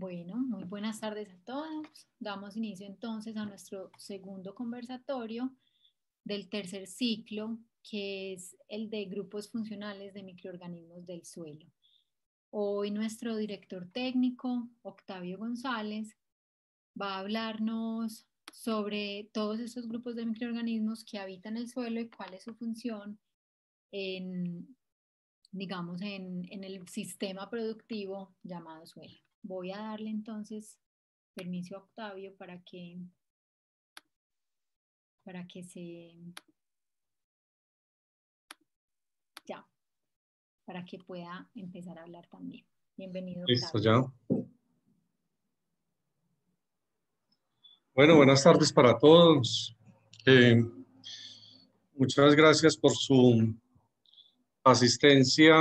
Bueno, muy buenas tardes a todos. Damos inicio entonces a nuestro segundo conversatorio del tercer ciclo, que es el de grupos funcionales de microorganismos del suelo. Hoy nuestro director técnico, Octavio González, va a hablarnos sobre todos esos grupos de microorganismos que habitan el suelo y cuál es su función en, digamos, en el sistema productivo llamado suelo. Voy a darle entonces permiso a Octavio para que pueda empezar a hablar también. Bienvenido, Listo, Octavio. ya. Bueno, buenas tardes para todos. Muchas gracias por su asistencia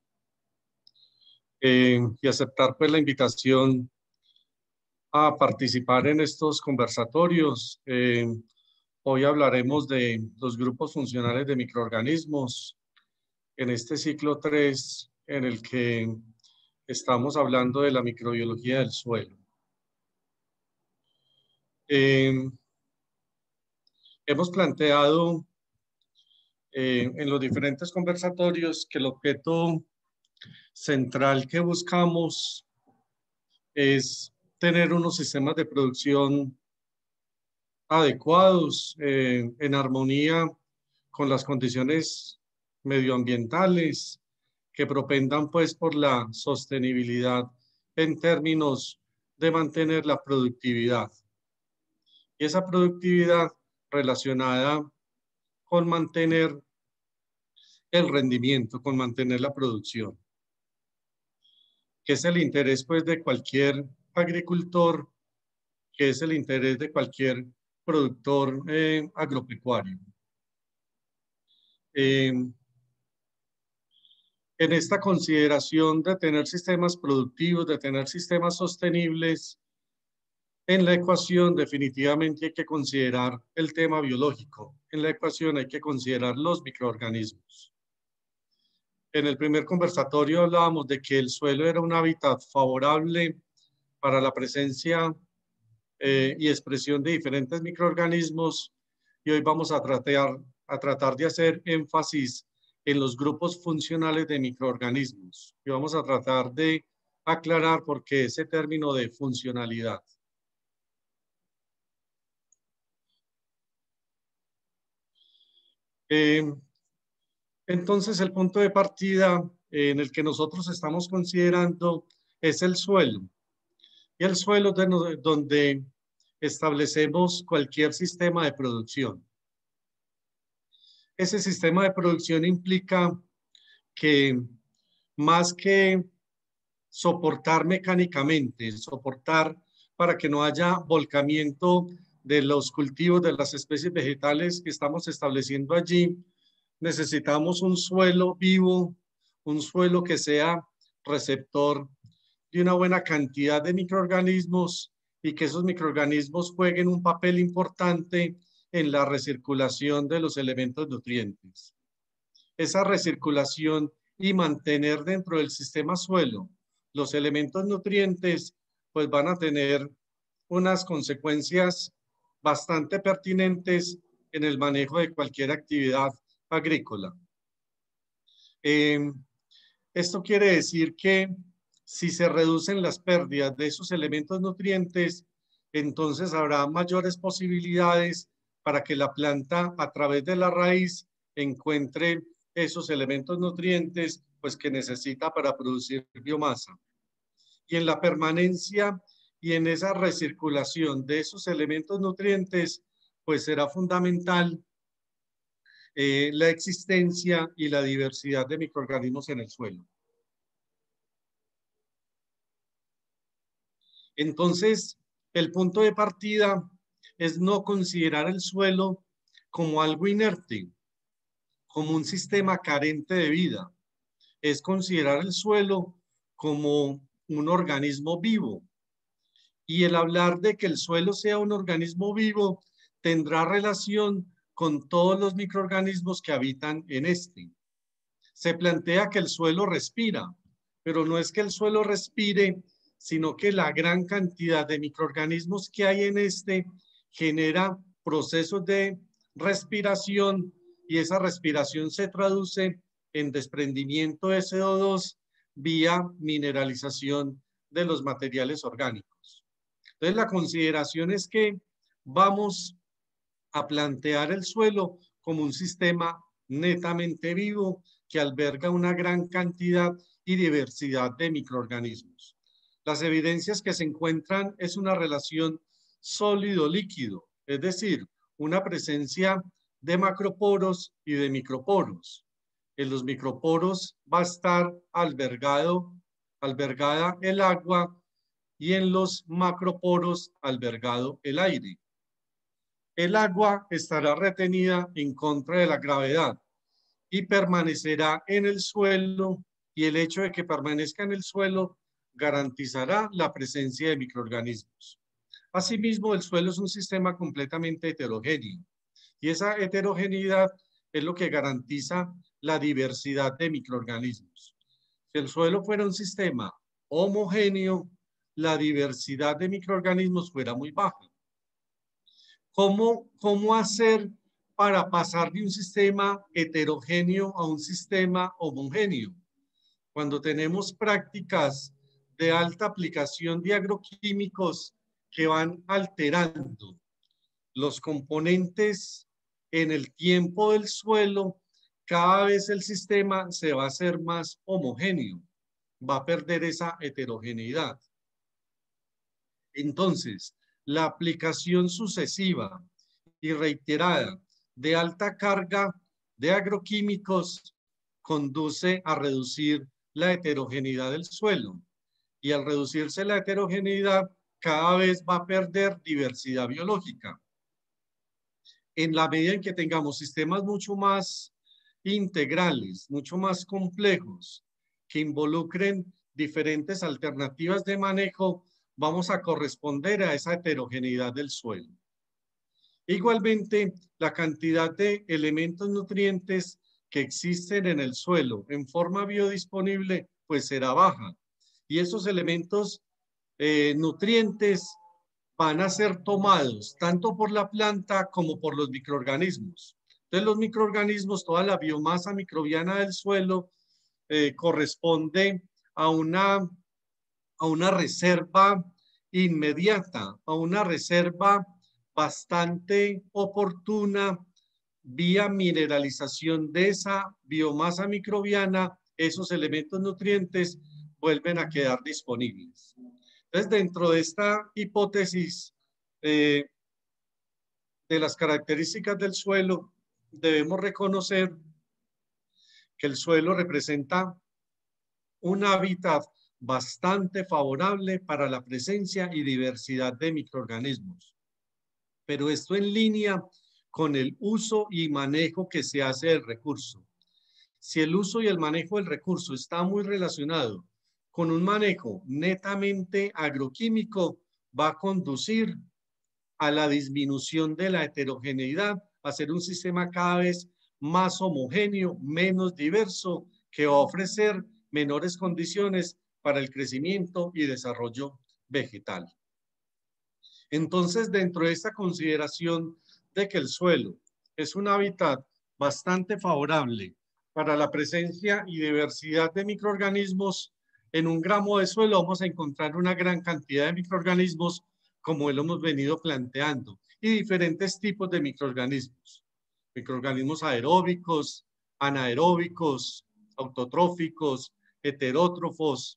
y aceptar pues la invitación a participar en estos conversatorios. Hoy hablaremos de los grupos funcionales de microorganismos en este ciclo 3 en el que estamos hablando de la microbiología del suelo. Hemos planteado en los diferentes conversatorios que el objeto central que buscamos es tener unos sistemas de producción adecuados, en armonía con las condiciones medioambientales, que propendan pues por la sostenibilidad en términos de mantener la productividad. Y esa productividad relacionada con mantener el rendimiento, con mantener la producción, que es el interés pues de cualquier agricultor, que es el interés de cualquier productor agropecuario. En esta consideración de tener sistemas productivos, de tener sistemas sostenibles, en la ecuación definitivamente hay que considerar el tema biológico. En la ecuación hay que considerar los microorganismos. En el primer conversatorio hablábamos de que el suelo era un hábitat favorable para la presencia y expresión de diferentes microorganismos, y hoy vamos a tratar de hacer énfasis en los grupos funcionales de microorganismos y vamos a tratar de aclarar por qué ese término de funcionalidad. Entonces el punto de partida en el que nosotros estamos considerando es el suelo. Y el suelo es donde establecemos cualquier sistema de producción. Ese sistema de producción implica que más que soportar mecánicamente, soportar para que no haya volcamiento de los cultivos de las especies vegetales que estamos estableciendo allí, necesitamos un suelo vivo, un suelo que sea receptor de una buena cantidad de microorganismos y que esos microorganismos jueguen un papel importante en la recirculación de los elementos nutrientes. Esa recirculación y mantener dentro del sistema suelo los elementos nutrientes, pues van a tener unas consecuencias bastante pertinentes en el manejo de cualquier actividad agrícola. Esto quiere decir que si se reducen las pérdidas de esos elementos nutrientes, entonces habrá mayores posibilidades para que la planta a través de la raíz encuentre esos elementos nutrientes pues, que necesita para producir biomasa. Y en la permanencia y en esa recirculación de esos elementos nutrientes, pues será fundamental la existencia y la diversidad de microorganismos en el suelo. Entonces, el punto de partida es no considerar el suelo como algo inerte, como un sistema carente de vida. Es considerar el suelo como un organismo vivo. Y el hablar de que el suelo sea un organismo vivo tendrá relación con todos los microorganismos que habitan en este. Se plantea que el suelo respira, pero no es que el suelo respire, sino que la gran cantidad de microorganismos que hay en este genera procesos de respiración y esa respiración se traduce en desprendimiento de CO2 vía mineralización de los materiales orgánicos. Entonces, la consideración es que vamos a plantear el suelo como un sistema netamente vivo que alberga una gran cantidad y diversidad de microorganismos. Las evidencias que se encuentran es una relación sólido-líquido, es decir, una presencia de macroporos y de microporos. En los microporos va a estar albergada el agua y en los macroporos albergado el aire. El agua estará retenida en contra de la gravedad y permanecerá en el suelo, y el hecho de que permanezca en el suelo garantizará la presencia de microorganismos. Asimismo, el suelo es un sistema completamente heterogéneo y esa heterogeneidad es lo que garantiza la diversidad de microorganismos. Si el suelo fuera un sistema homogéneo, la diversidad de microorganismos fuera muy baja. ¿Cómo hacer para pasar de un sistema heterogéneo a un sistema homogéneo? Cuando tenemos prácticas de alta aplicación de agroquímicos que van alterando los componentes en el tiempo del suelo, cada vez el sistema se va a hacer más homogéneo, va a perder esa heterogeneidad. Entonces, la aplicación sucesiva y reiterada de alta carga de agroquímicos conduce a reducir la heterogeneidad del suelo y al reducirse la heterogeneidad cada vez va a perder diversidad biológica. En la medida en que tengamos sistemas mucho más integrales, mucho más complejos, que involucren diferentes alternativas de manejo, vamos a corresponder a esa heterogeneidad del suelo. Igualmente, la cantidad de elementos nutrientes que existen en el suelo en forma biodisponible, pues será baja. Y esos elementos nutrientes van a ser tomados tanto por la planta como por los microorganismos. Entonces, los microorganismos, toda la biomasa microbiana del suelo corresponde a una reserva inmediata, a una reserva bastante oportuna vía mineralización de esa biomasa microbiana, esos elementos nutrientes vuelven a quedar disponibles. Entonces, dentro de esta hipótesis de las características del suelo, debemos reconocer que el suelo representa un hábitat bastante favorable para la presencia y diversidad de microorganismos. Pero esto en línea con el uso y manejo que se hace del recurso. Si el uso y el manejo del recurso está muy relacionado con un manejo netamente agroquímico, va a conducir a la disminución de la heterogeneidad, a ser un sistema cada vez más homogéneo, menos diverso, que va a ofrecer menores condiciones para el crecimiento y desarrollo vegetal. Entonces, dentro de esta consideración de que el suelo es un hábitat bastante favorable para la presencia y diversidad de microorganismos, en un gramo de suelo vamos a encontrar una gran cantidad de microorganismos como lo hemos venido planteando y diferentes tipos de microorganismos. Microorganismos aeróbicos, anaeróbicos, autotróficos, heterótrofos,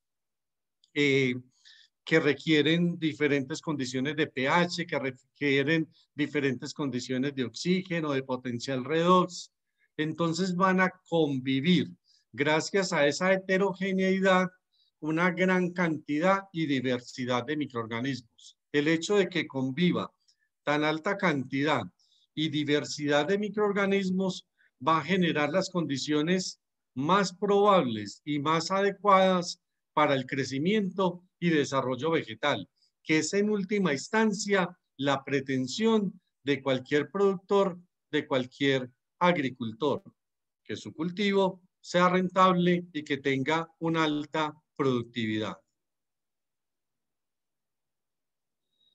que requieren diferentes condiciones de pH, que requieren diferentes condiciones de oxígeno, de potencial redox. Entonces van a convivir, gracias a esa heterogeneidad, una gran cantidad y diversidad de microorganismos. El hecho de que conviva tan alta cantidad y diversidad de microorganismos va a generar las condiciones más probables y más adecuadas para el crecimiento y desarrollo vegetal, que es en última instancia la pretensión de cualquier productor, de cualquier agricultor, que su cultivo sea rentable y que tenga una alta productividad.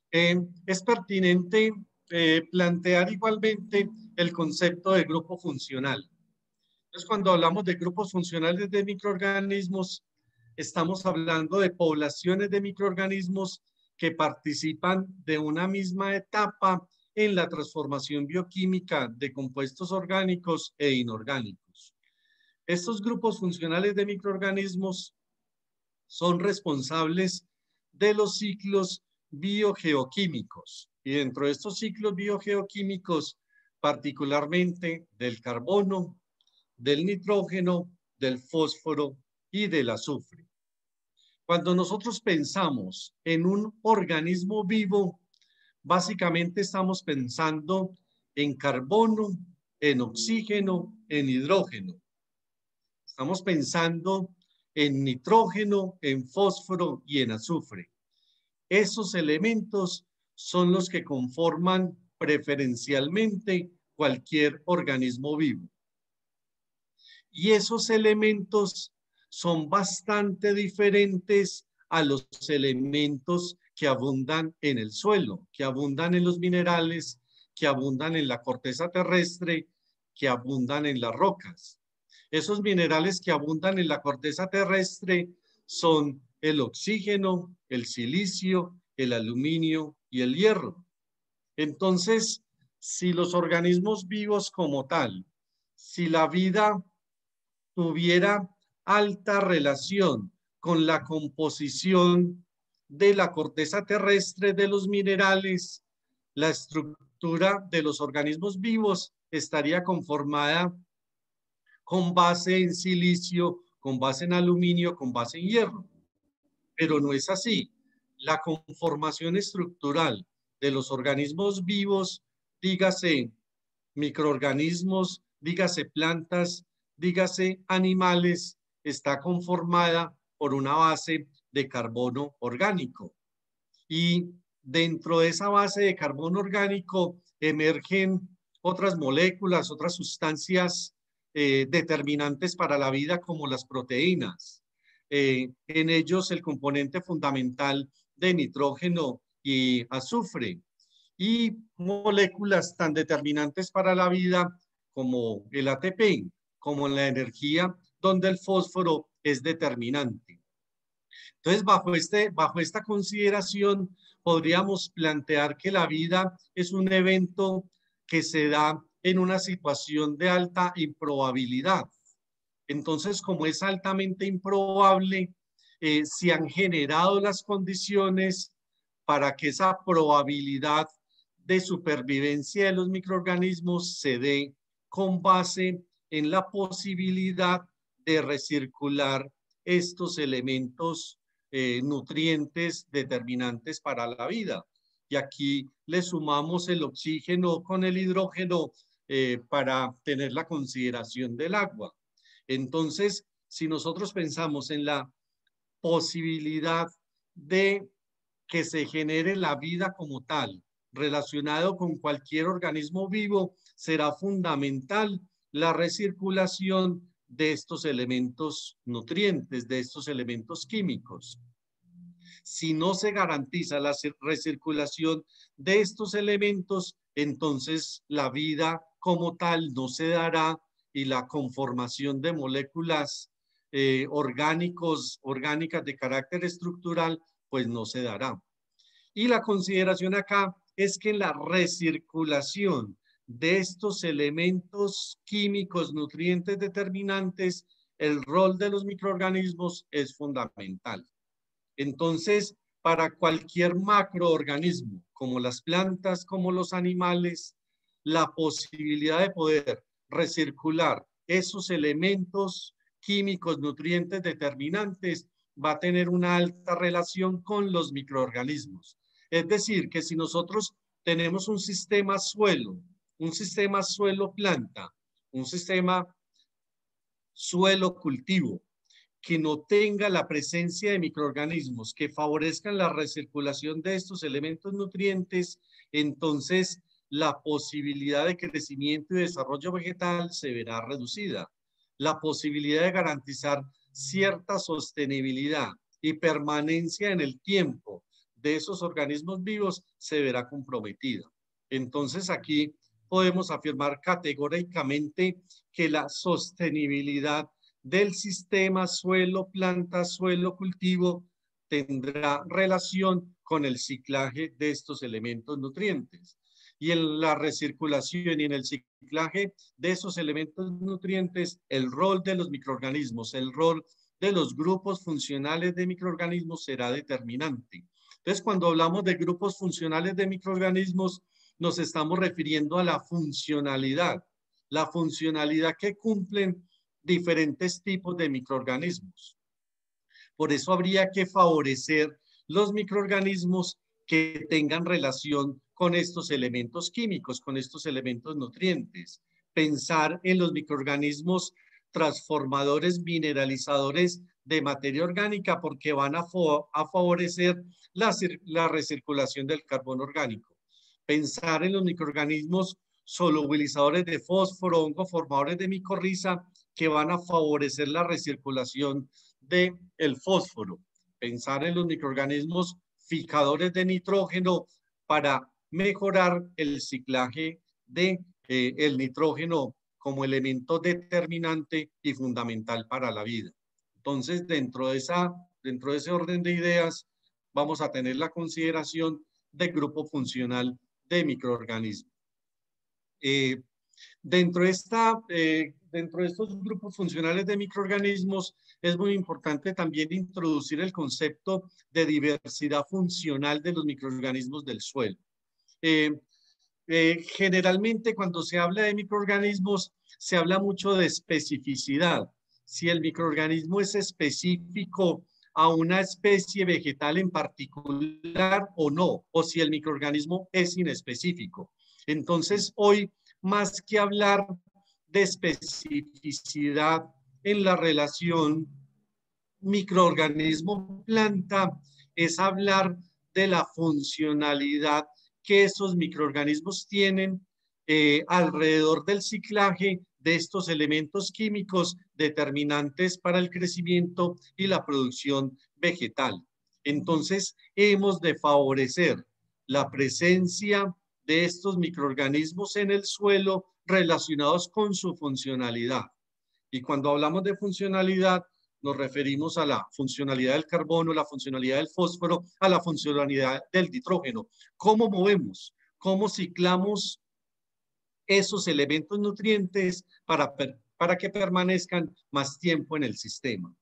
Es pertinente plantear igualmente el concepto de grupo funcional. Entonces, cuando hablamos de grupos funcionales de microorganismos, estamos hablando de poblaciones de microorganismos que participan de una misma etapa en la transformación bioquímica de compuestos orgánicos e inorgánicos. Estos grupos funcionales de microorganismos son responsables de los ciclos biogeoquímicos. Y dentro de estos ciclos biogeoquímicos, particularmente del carbono, del nitrógeno, del fósforo y del azufre. Cuando nosotros pensamos en un organismo vivo, básicamente estamos pensando en carbono, en oxígeno, en hidrógeno. Estamos pensando en nitrógeno, en fósforo y en azufre. Esos elementos son los que conforman preferencialmente cualquier organismo vivo. Y esos elementos son bastante diferentes a los elementos que abundan en el suelo, que abundan en los minerales, que abundan en la corteza terrestre, que abundan en las rocas. Esos minerales que abundan en la corteza terrestre son el oxígeno, el silicio, el aluminio y el hierro. Entonces, si los organismos vivos como tal, si la vida tuviera alta relación con la composición de la corteza terrestre de los minerales, la estructura de los organismos vivos estaría conformada con base en silicio, con base en aluminio, con base en hierro. Pero no es así. La conformación estructural de los organismos vivos, dígase microorganismos, dígase plantas, dígase animales, está conformada por una base de carbono orgánico. Y dentro de esa base de carbono orgánico emergen otras moléculas, otras sustancias determinantes para la vida como las proteínas. En ellos el componente fundamental de nitrógeno y azufre, y moléculas tan determinantes para la vida como el ATP, como la energía, donde el fósforo es determinante. Entonces, bajo esta consideración, podríamos plantear que la vida es un evento que se da en una situación de alta improbabilidad. Entonces, como es altamente improbable, se han generado las condiciones para que esa probabilidad de supervivencia de los microorganismos se dé con base en la posibilidad de recircular estos elementos nutrientes determinantes para la vida. Y aquí le sumamos el oxígeno con el hidrógeno para tener la consideración del agua. Entonces, si nosotros pensamos en la posibilidad de que se genere la vida como tal, relacionado con cualquier organismo vivo, será fundamental la recirculación de estos elementos nutrientes, de estos elementos químicos. Si no se garantiza la recirculación de estos elementos, entonces la vida como tal no se dará y la conformación de moléculas orgánicas de carácter estructural, pues no se dará. Y la consideración acá es que la recirculación de estos elementos químicos, nutrientes determinantes, el rol de los microorganismos es fundamental. Entonces, para cualquier macroorganismo, como las plantas, como los animales, la posibilidad de poder recircular esos elementos químicos, nutrientes determinantes, va a tener una alta relación con los microorganismos. Es decir, que si nosotros tenemos un sistema suelo-planta, un sistema suelo-cultivo, que no tenga la presencia de microorganismos que favorezcan la recirculación de estos elementos nutrientes, entonces la posibilidad de crecimiento y desarrollo vegetal se verá reducida. La posibilidad de garantizar cierta sostenibilidad y permanencia en el tiempo de esos organismos vivos se verá comprometida. Entonces aquí podemos afirmar categóricamente que la sostenibilidad del sistema suelo-planta, suelo-cultivo tendrá relación con el ciclaje de estos elementos nutrientes. Y en la recirculación y en el ciclaje de esos elementos nutrientes, el rol de los microorganismos, el rol de los grupos funcionales de microorganismos será determinante. Entonces, cuando hablamos de grupos funcionales de microorganismos, nos estamos refiriendo a la funcionalidad que cumplen diferentes tipos de microorganismos. Por eso habría que favorecer los microorganismos que tengan relación con estos elementos químicos, con estos elementos nutrientes. Pensar en los microorganismos transformadores, mineralizadores de materia orgánica, porque van a favorecer la recirculación del carbono orgánico. Pensar en los microorganismos solubilizadores de fósforo, oncoformadores de micorriza, que van a favorecer la recirculación del fósforo. Pensar en los microorganismos fijadores de nitrógeno para mejorar el ciclaje de el nitrógeno como elemento determinante y fundamental para la vida. Entonces, dentro de ese orden de ideas, vamos a tener la consideración del grupo funcional de microorganismos. Dentro de estos grupos funcionales de microorganismos es muy importante también introducir el concepto de diversidad funcional de los microorganismos del suelo. Generalmente cuando se habla de microorganismos se habla mucho de especificidad. Si el microorganismo es específico a una especie vegetal en particular o no, o si el microorganismo es inespecífico. Entonces hoy, más que hablar de especificidad en la relación microorganismo-planta, es hablar de la funcionalidad que esos microorganismos tienen alrededor del ciclaje de estos elementos químicos determinantes para el crecimiento y la producción vegetal. Entonces, hemos de favorecer la presencia de estos microorganismos en el suelo relacionados con su funcionalidad. Y cuando hablamos de funcionalidad, nos referimos a la funcionalidad del carbono, la funcionalidad del fósforo, a la funcionalidad del nitrógeno. ¿Cómo movemos? ¿Cómo ciclamos esos elementos nutrientes para que permanezcan más tiempo en el sistema?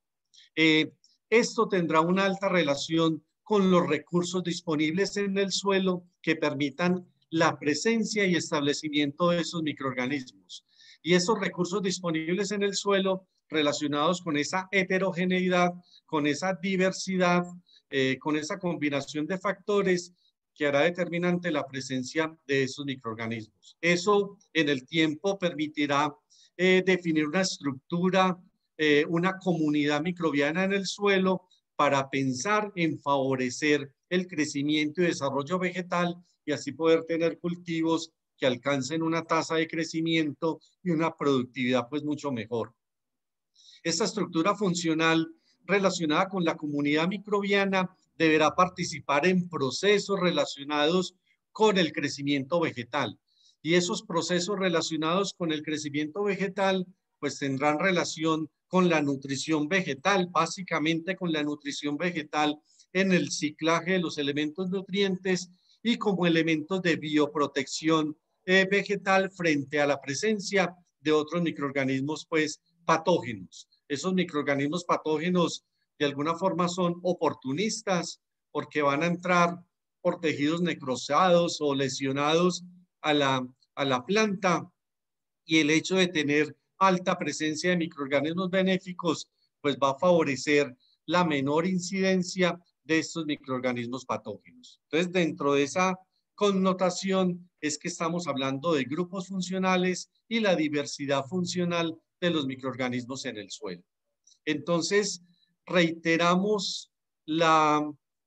Esto tendrá una alta relación con los recursos disponibles en el suelo que permitan la presencia y establecimiento de esos microorganismos. Y esos recursos disponibles en el suelo relacionados con esa heterogeneidad, con esa diversidad, con esa combinación de factores que hará determinante la presencia de esos microorganismos. Eso en el tiempo permitirá definir una estructura, una comunidad microbiana en el suelo para pensar en favorecer el crecimiento y desarrollo vegetal y así poder tener cultivos que alcancen una tasa de crecimiento y una productividad pues mucho mejor. Esta estructura funcional relacionada con la comunidad microbiana deberá participar en procesos relacionados con el crecimiento vegetal. Y esos procesos relacionados con el crecimiento vegetal pues tendrán relación con la nutrición vegetal, básicamente con la nutrición vegetal en el ciclaje de los elementos nutrientes y como elementos de bioprotección vegetal frente a la presencia de otros microorganismos pues patógenos. Esos microorganismos patógenos de alguna forma son oportunistas porque van a entrar por tejidos necrosados o lesionados a la planta, y el hecho de tener alta presencia de microorganismos benéficos pues va a favorecer la menor incidencia de estos microorganismos patógenos. Entonces, dentro de esa connotación es que estamos hablando de grupos funcionales y la diversidad funcional de los microorganismos en el suelo. Entonces, reiteramos la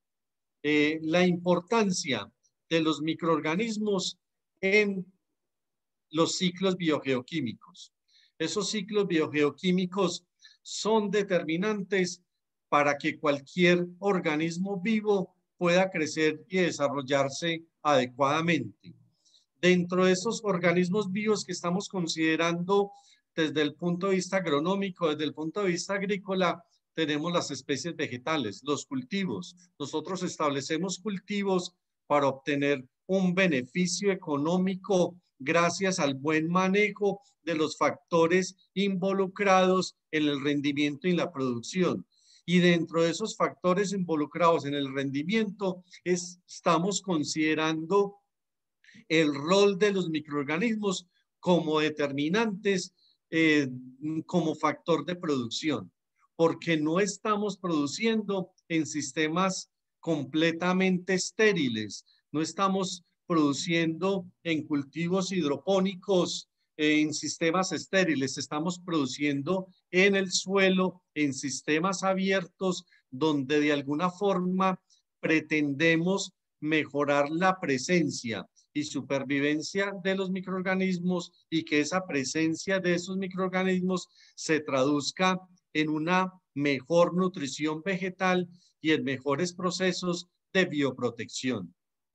importancia de los microorganismos en los ciclos biogeoquímicos. Esos ciclos biogeoquímicos son determinantes para que cualquier organismo vivo pueda crecer y desarrollarse adecuadamente. Dentro de esos organismos vivos que estamos considerando desde el punto de vista agronómico, desde el punto de vista agrícola, tenemos las especies vegetales, los cultivos. Nosotros establecemos cultivos para obtener un beneficio económico gracias al buen manejo de los factores involucrados en el rendimiento y la producción. Y dentro de esos factores involucrados en el rendimiento, estamos considerando el rol de los microorganismos como determinantes, como factor de producción, porque no estamos produciendo en sistemas completamente estériles, no estamos produciendo en cultivos hidropónicos, en sistemas estériles, estamos produciendo en el suelo, en sistemas abiertos, donde de alguna forma pretendemos mejorar la presencia y supervivencia de los microorganismos y que esa presencia de esos microorganismos se traduzca en una mejor nutrición vegetal y en mejores procesos de bioprotección.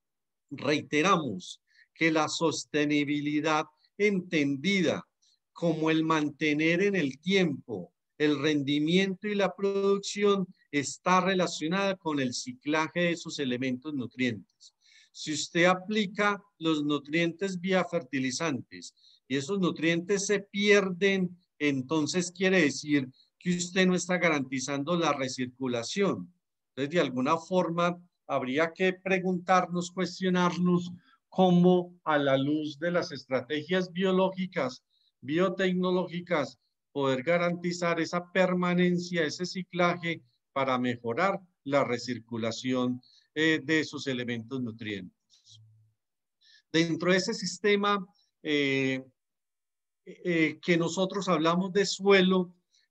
Reiteramos que la sostenibilidad entendida como el mantener en el tiempo el rendimiento y la producción está relacionada con el ciclaje de esos elementos nutrientes. Si usted aplica los nutrientes vía fertilizantes y esos nutrientes se pierden, entonces quiere decir que usted no está garantizando la recirculación. Entonces, de alguna forma, habría que preguntarnos, cuestionarnos cómo a la luz de las estrategias biológicas, biotecnológicas, poder garantizar esa permanencia, ese ciclaje para mejorar la recirculación de esos elementos nutrientes. Dentro de ese sistema que nosotros hablamos de suelo,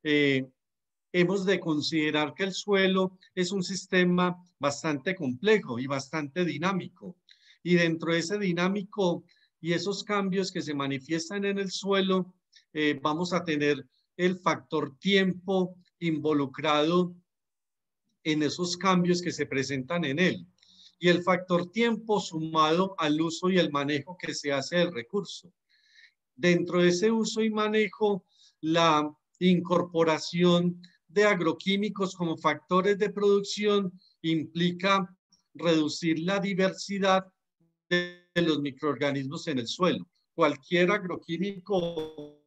hemos de considerar que el suelo es un sistema bastante complejo y bastante dinámico. Y dentro de ese dinámico y esos cambios que se manifiestan en el suelo, vamos a tener el factor tiempo involucrado en esos cambios que se presentan en él. Y el factor tiempo sumado al uso y el manejo que se hace del recurso. Dentro de ese uso y manejo, la incorporación de agroquímicos como factores de producción implica reducir la diversidad de los microorganismos en el suelo. Cualquier agroquímico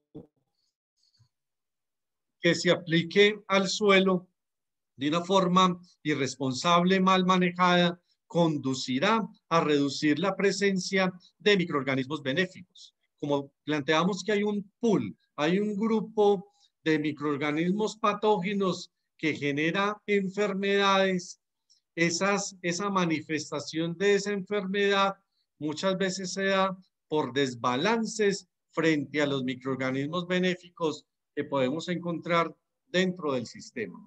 que se aplique al suelo de una forma irresponsable, mal manejada, conducirá a reducir la presencia de microorganismos benéficos. Como planteamos que hay un pool, hay un grupo de microorganismos patógenos que genera enfermedades, esa manifestación de esa enfermedad muchas veces se da por desbalances frente a los microorganismos benéficos que podemos encontrar dentro del sistema.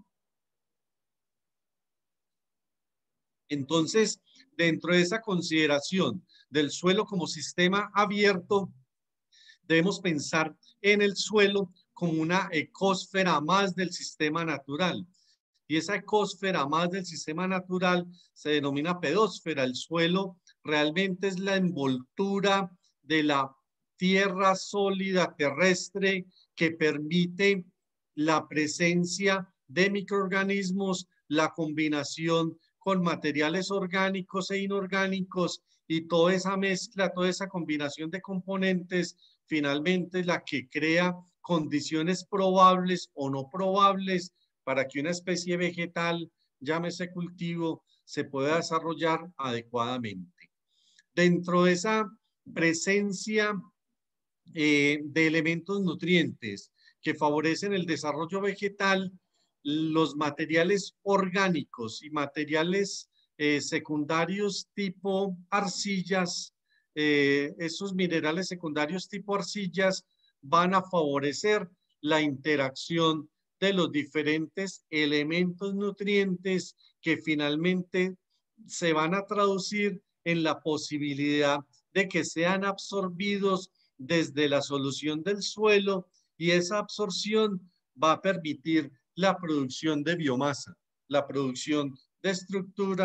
Entonces, dentro de esa consideración del suelo como sistema abierto, debemos pensar en el suelo como una ecosfera más del sistema natural. Y esa ecosfera más del sistema natural se denomina pedósfera. El suelo realmente es la envoltura de la tierra sólida terrestre que permite la presencia de microorganismos, la combinación con materiales orgánicos e inorgánicos y toda esa mezcla, toda esa combinación de componentes, finalmente es la que crea condiciones probables o no probables para que una especie vegetal, llámese cultivo, se pueda desarrollar adecuadamente. Dentro de esa presencia de elementos nutrientes que favorecen el desarrollo vegetal, los materiales orgánicos y materiales secundarios tipo arcillas, esos minerales secundarios tipo arcillas van a favorecer la interacción de los diferentes elementos nutrientes que finalmente se van a traducir en la posibilidad de que sean absorbidos desde la solución del suelo y esa absorción va a permitir la producción de biomasa, la producción de estructuras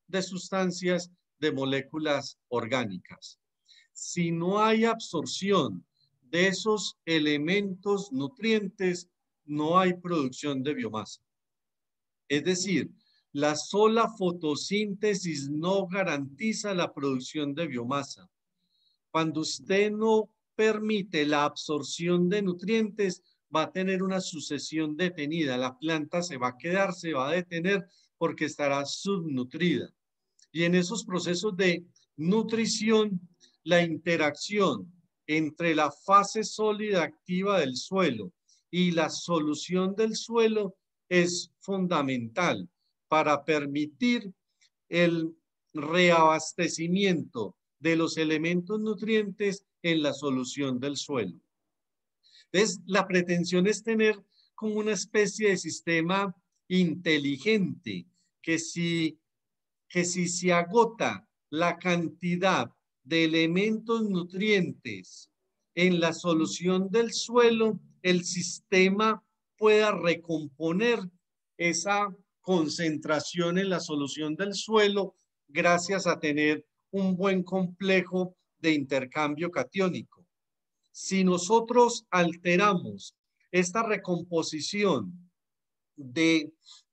de sustancias de moléculas orgánicas. Si no hay absorción de esos elementos nutrientes, no hay producción de biomasa. Es decir, la sola fotosíntesis no garantiza la producción de biomasa. Cuando usted no permite la absorción de nutrientes, va a tener una sucesión detenida. La planta se va a quedar, se va a detener porque estará subnutrida. Y en esos procesos de nutrición, la interacción entre la fase sólida activa del suelo y la solución del suelo es fundamental para permitir el reabastecimiento de los elementos nutrientes en la solución del suelo. Entonces, la pretensión es tener como una especie de sistema inteligente que si se agota la cantidad de elementos nutrientes en la solución del suelo, el sistema pueda recomponer esa concentración en la solución del suelo gracias a tener un buen complejo de intercambio catiónico. Si nosotros alteramos esta recomposición de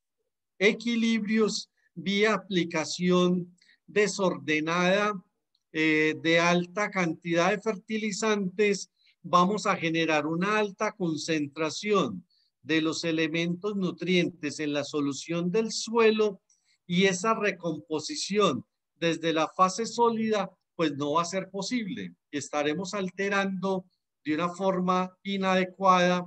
equilibrios vía aplicación desordenada de alta cantidad de fertilizantes, vamos a generar una alta concentración de los elementos nutrientes en la solución del suelo y esa recomposición desde la fase sólida pues no va a ser posible. Estaremos alterando de una forma inadecuada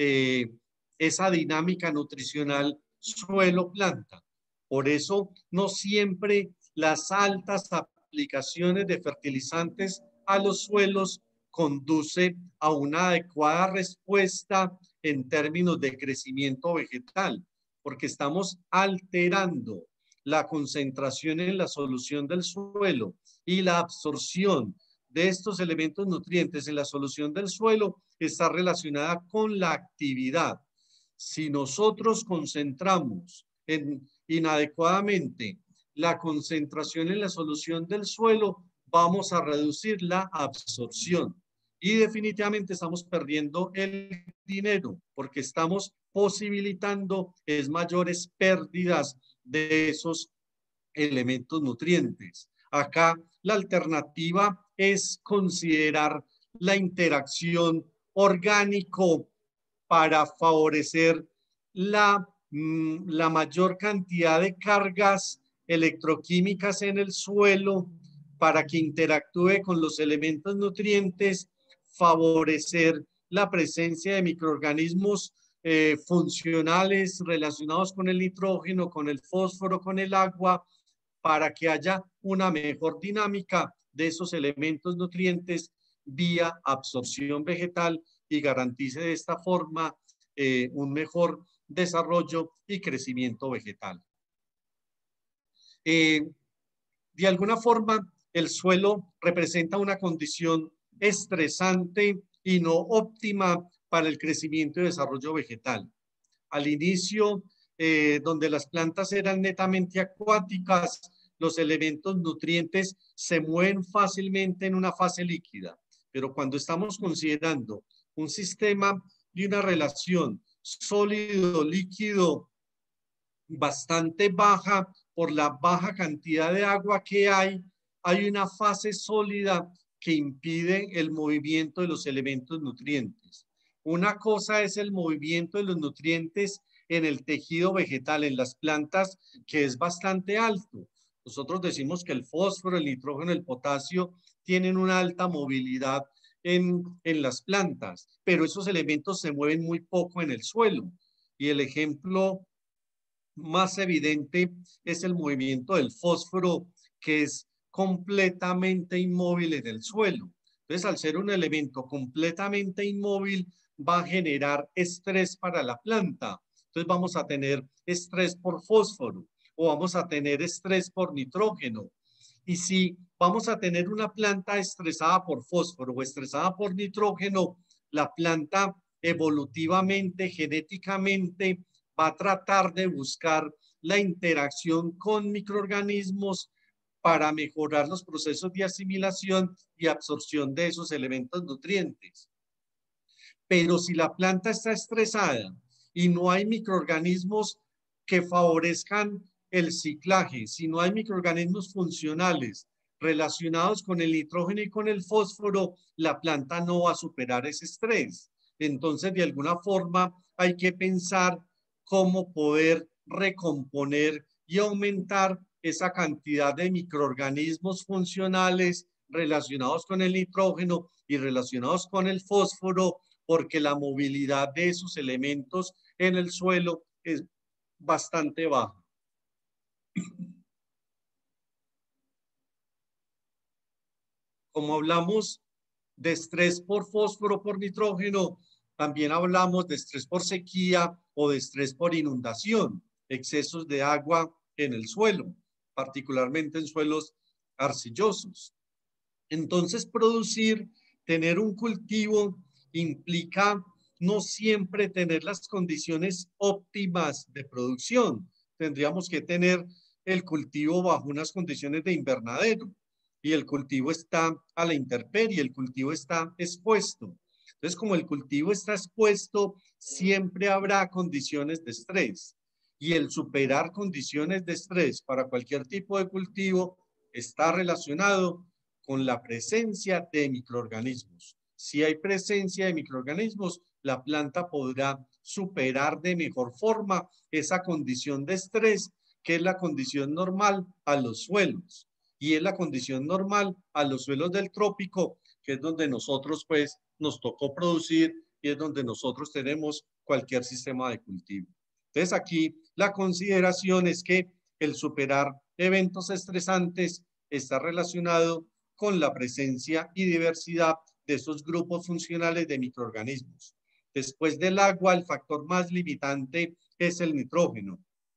esa dinámica nutricional suelo-planta. Por eso no siempre las altas aplicaciones de fertilizantes a los suelos conduce a una adecuada respuesta en términos de crecimiento vegetal, porque estamos alterando la concentración en la solución del suelo y la absorción de estos elementos nutrientes en la solución del suelo está relacionada con la actividad. Si nosotros concentramos inadecuadamente la concentración en la solución del suelo, vamos a reducir la absorción. Y definitivamente estamos perdiendo el dinero porque estamos posibilitando mayores pérdidas de esos elementos nutrientes. Acá la alternativa es considerar la interacción orgánico para favorecer la mayor cantidad de cargas electroquímicas en el suelo para que interactúe con los elementos nutrientes, favorecer la presencia de microorganismos funcionales relacionados con el nitrógeno, con el fósforo, con el agua, para que haya una mejor dinámica de esos elementos nutrientes vía absorción vegetal y garantice de esta forma un mejor desarrollo y crecimiento vegetal. De alguna forma, el suelo representa una condición estresante y no óptima para el crecimiento y desarrollo vegetal. Al inicio, donde las plantas eran netamente acuáticas, los elementos nutrientes se mueven fácilmente en una fase líquida. Pero cuando estamos considerando un sistema de una relación sólido-líquido bastante baja por la baja cantidad de agua que hay una fase sólida que impide el movimiento de los elementos nutrientes. Una cosa es el movimiento de los nutrientes en el tejido vegetal, en las plantas, que es bastante alto. Nosotros decimos que el fósforo, el nitrógeno, el potasio tienen una alta movilidad en las plantas, pero esos elementos se mueven muy poco en el suelo. Y el ejemplo más evidente es el movimiento del fósforo, que es completamente inmóvil en el suelo. Entonces, al ser un elemento completamente inmóvil, va a generar estrés para la planta. Entonces, vamos a tener estrés por fósforo o vamos a tener estrés por nitrógeno. Y si vamos a tener una planta estresada por fósforo o estresada por nitrógeno, la planta evolutivamente, genéticamente, va a tratar de buscar la interacción con microorganismos para mejorar los procesos de asimilación y absorción de esos elementos nutrientes. Pero si la planta está estresada y no hay microorganismos que favorezcan el ciclaje, si no hay microorganismos funcionales relacionados con el nitrógeno y con el fósforo, la planta no va a superar ese estrés. Entonces, de alguna forma, hay que pensar cómo poder recomponer y aumentar esa cantidad de microorganismos funcionales relacionados con el nitrógeno y relacionados con el fósforo, porque la movilidad de esos elementos en el suelo es bastante baja. Como hablamos de estrés por fósforo, por nitrógeno, también hablamos de estrés por sequía o de estrés por inundación, excesos de agua en el suelo, particularmente en suelos arcillosos. Entonces, tener un cultivo implica no siempre tener las condiciones óptimas de producción. Tendríamos que tener el cultivo bajo unas condiciones de invernadero y el cultivo está a la intemperie, el cultivo está expuesto. Entonces, como el cultivo está expuesto, siempre habrá condiciones de estrés y el superar condiciones de estrés para cualquier tipo de cultivo está relacionado con la presencia de microorganismos. Si hay presencia de microorganismos, la planta podrá superar de mejor forma esa condición de estrés, que es la condición normal a los suelos. Y es la condición normal a los suelos del trópico, que es donde nosotros pues nos tocó producir y es donde nosotros tenemos cualquier sistema de cultivo. Entonces aquí la consideración es que el superar eventos estresantes está relacionado con la presencia y diversidad de esos grupos funcionales de microorganismos. Después del agua, el factor más limitante es el nitrógeno.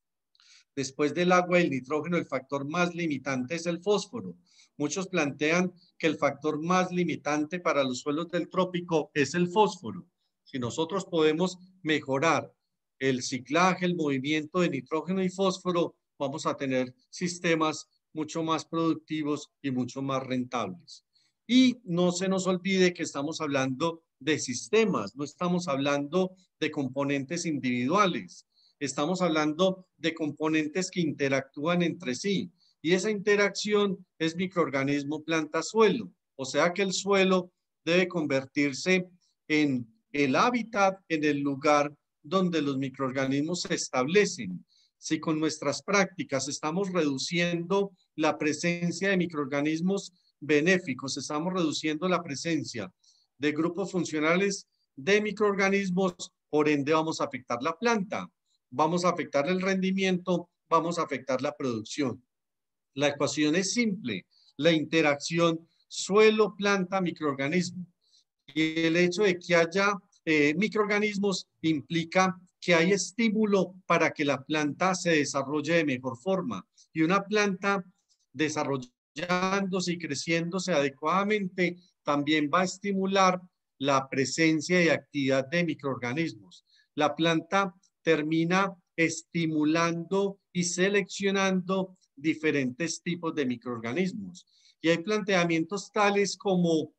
Después del agua y el nitrógeno, el factor más limitante es el fósforo. Muchos plantean que el factor más limitante para los suelos del trópico es el fósforo. Si nosotros podemos mejorar el ciclaje, el movimiento de nitrógeno y fósforo, vamos a tener sistemas mucho más productivos y mucho más rentables. Y no se nos olvide que estamos hablando de sistemas, no estamos hablando de componentes individuales. Estamos hablando de componentes que interactúan entre sí y esa interacción es microorganismo planta-suelo. O sea que el suelo debe convertirse en el hábitat, en el lugar donde los microorganismos se establecen. Si con nuestras prácticas estamos reduciendo la presencia de microorganismos benéficos, estamos reduciendo la presencia de grupos funcionales de microorganismos, por ende vamos a afectar la planta. Vamos a afectar el rendimiento, vamos a afectar la producción. La ecuación es simple, la interacción suelo, planta, microorganismo. Y el hecho de que haya microorganismos implica que hay estímulo para que la planta se desarrolle de mejor forma. Y una planta desarrollándose y creciéndose adecuadamente también va a estimular la presencia y actividad de microorganismos. La planta termina estimulando y seleccionando diferentes tipos de microorganismos. Y hay planteamientos tales como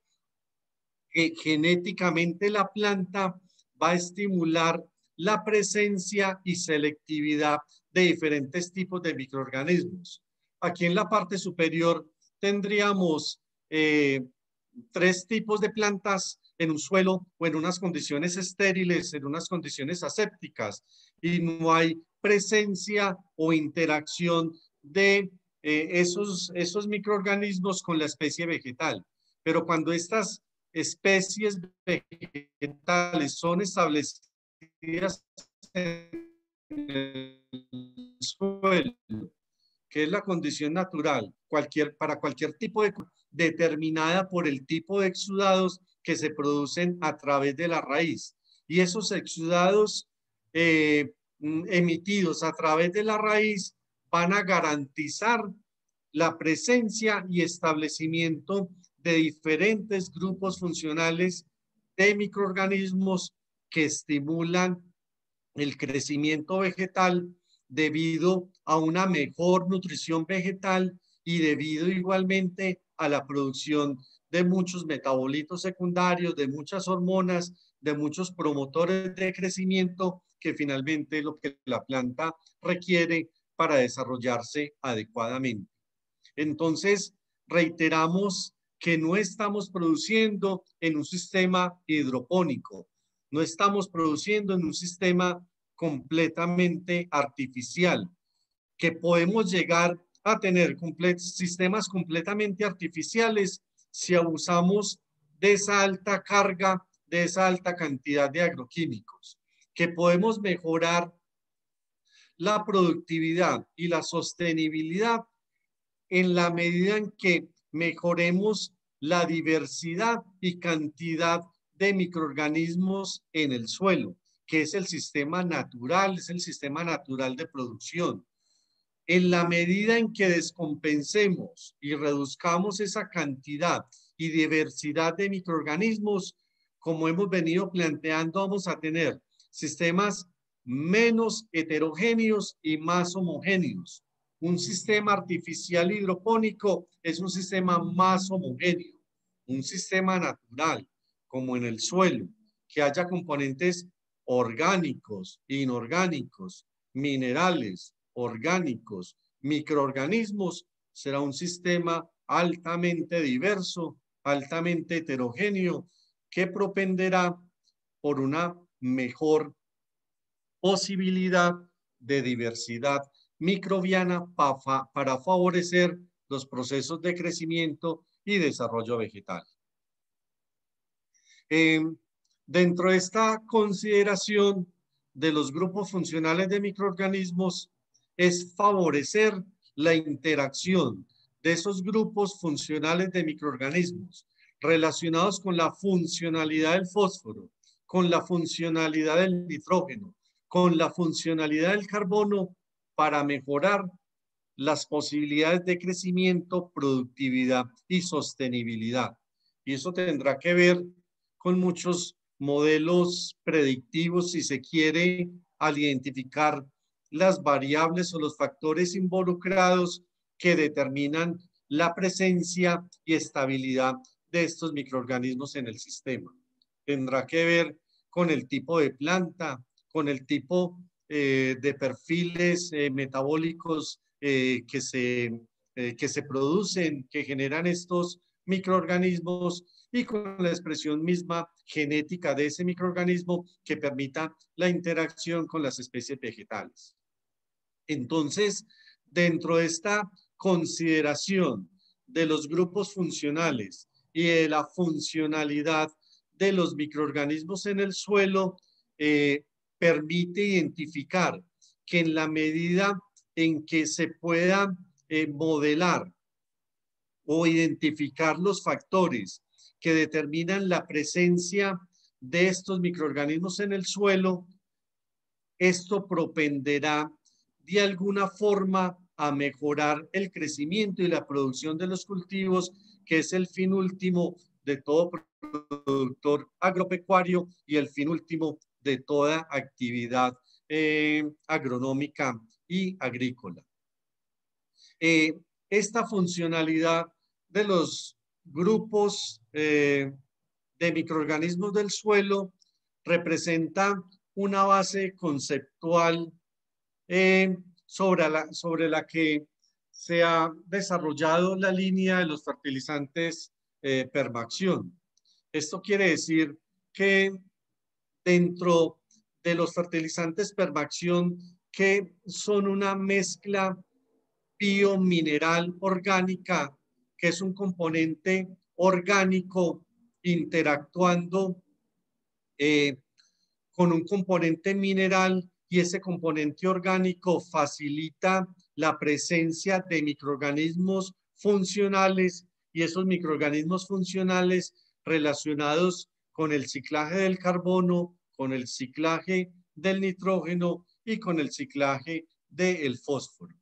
que genéticamente la planta va a estimular la presencia y selectividad de diferentes tipos de microorganismos. Aquí en la parte superior tendríamos 3 tipos de plantas en un suelo o en unas condiciones estériles, en unas condiciones asépticas, y no hay presencia o interacción de esos microorganismos con la especie vegetal. Pero cuando estas especies vegetales son establecidas en el suelo, que es la condición natural, para cualquier tipo de determinada por el tipo de exudados que se producen a través de la raíz. Y esos exudados emitidos a través de la raíz van a garantizar la presencia y establecimiento de diferentes grupos funcionales de microorganismos que estimulan el crecimiento vegetal debido a una mejor nutrición vegetal y debido igualmente a la producción de muchos metabolitos secundarios, de muchas hormonas, de muchos promotores de crecimiento, que finalmente es lo que la planta requiere para desarrollarse adecuadamente. Entonces, reiteramos que no estamos produciendo en un sistema hidropónico, no estamos produciendo en un sistema completamente artificial, que podemos llegar a tener sistemas completamente artificiales si abusamos de esa alta carga, de esa alta cantidad de agroquímicos, que podemos mejorar la productividad y la sostenibilidad en la medida en que mejoremos la diversidad y cantidad de microorganismos en el suelo, que es el sistema natural, es el sistema natural de producción. En la medida en que descompensemos y reduzcamos esa cantidad y diversidad de microorganismos, como hemos venido planteando, vamos a tener sistemas menos heterogéneos y más homogéneos. Un sistema artificial hidropónico es un sistema más homogéneo, un sistema natural, como en el suelo, que haya componentes orgánicos, inorgánicos, minerales, orgánicos, microorganismos, será un sistema altamente diverso, altamente heterogéneo, que propenderá por una mejor posibilidad de diversidad microbiana para favorecer los procesos de crecimiento y desarrollo vegetal. Dentro de esta consideración de los grupos funcionales de microorganismos es favorecer la interacción de esos grupos funcionales de microorganismos relacionados con la funcionalidad del fósforo, con la funcionalidad del nitrógeno, con la funcionalidad del carbono para mejorar las posibilidades de crecimiento, productividad y sostenibilidad. Y eso tendrá que ver con muchos modelos predictivos, si se quiere, al identificar las variables o los factores involucrados que determinan la presencia y estabilidad de estos microorganismos en el sistema. Tendrá que ver con el tipo de planta, con el tipo de perfiles metabólicos que se producen, que generan estos microorganismos y con la expresión misma genética de ese microorganismo que permita la interacción con las especies vegetales. Entonces, dentro de esta consideración de los grupos funcionales y de la funcionalidad de los microorganismos en el suelo, permite identificar que en la medida en que se pueda modelar o identificar los factores que determinan la presencia de estos microorganismos en el suelo, esto propenderá de alguna forma a mejorar el crecimiento y la producción de los cultivos, que es el fin último de todo productor agropecuario y el fin último de toda actividad agronómica y agrícola. Esta funcionalidad de los grupos de microorganismos del suelo representa una base conceptual sobre la que se ha desarrollado la línea de los fertilizantes Permaxion. Esto quiere decir que dentro de los fertilizantes Permaxion, que son una mezcla biomineral orgánica, que es un componente orgánico interactuando con un componente mineral, y ese componente orgánico facilita la presencia de microorganismos funcionales, y esos microorganismos funcionales relacionados con el ciclaje del carbono, con el ciclaje del nitrógeno y con el ciclaje del fósforo.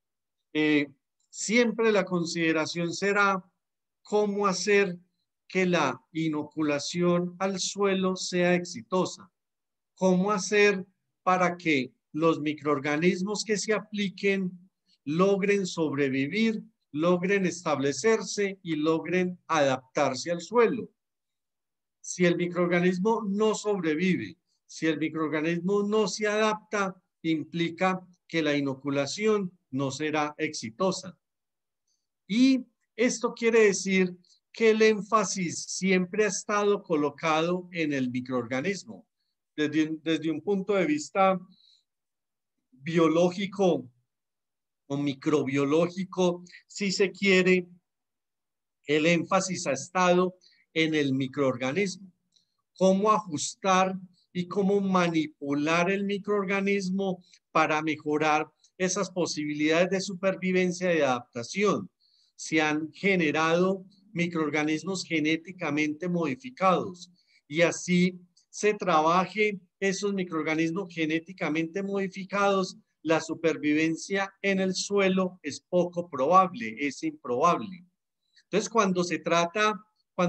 Siempre la consideración será cómo hacer que la inoculación al suelo sea exitosa. Cómo hacer para que los microorganismos que se apliquen logren sobrevivir, logren establecerse y logren adaptarse al suelo. Si el microorganismo no sobrevive, si el microorganismo no se adapta, implica que la inoculación no será exitosa. Y esto quiere decir que el énfasis siempre ha estado colocado en el microorganismo. Desde un punto de vista biológico o microbiológico, si se quiere, el énfasis ha estado en el microorganismo. Cómo ajustar y cómo manipular el microorganismo para mejorar esas posibilidades de supervivencia y adaptación. Se han generado microorganismos genéticamente modificados y así se trabaje esos microorganismos genéticamente modificados, la supervivencia en el suelo es poco probable, es improbable. Entonces, cuando se trabaja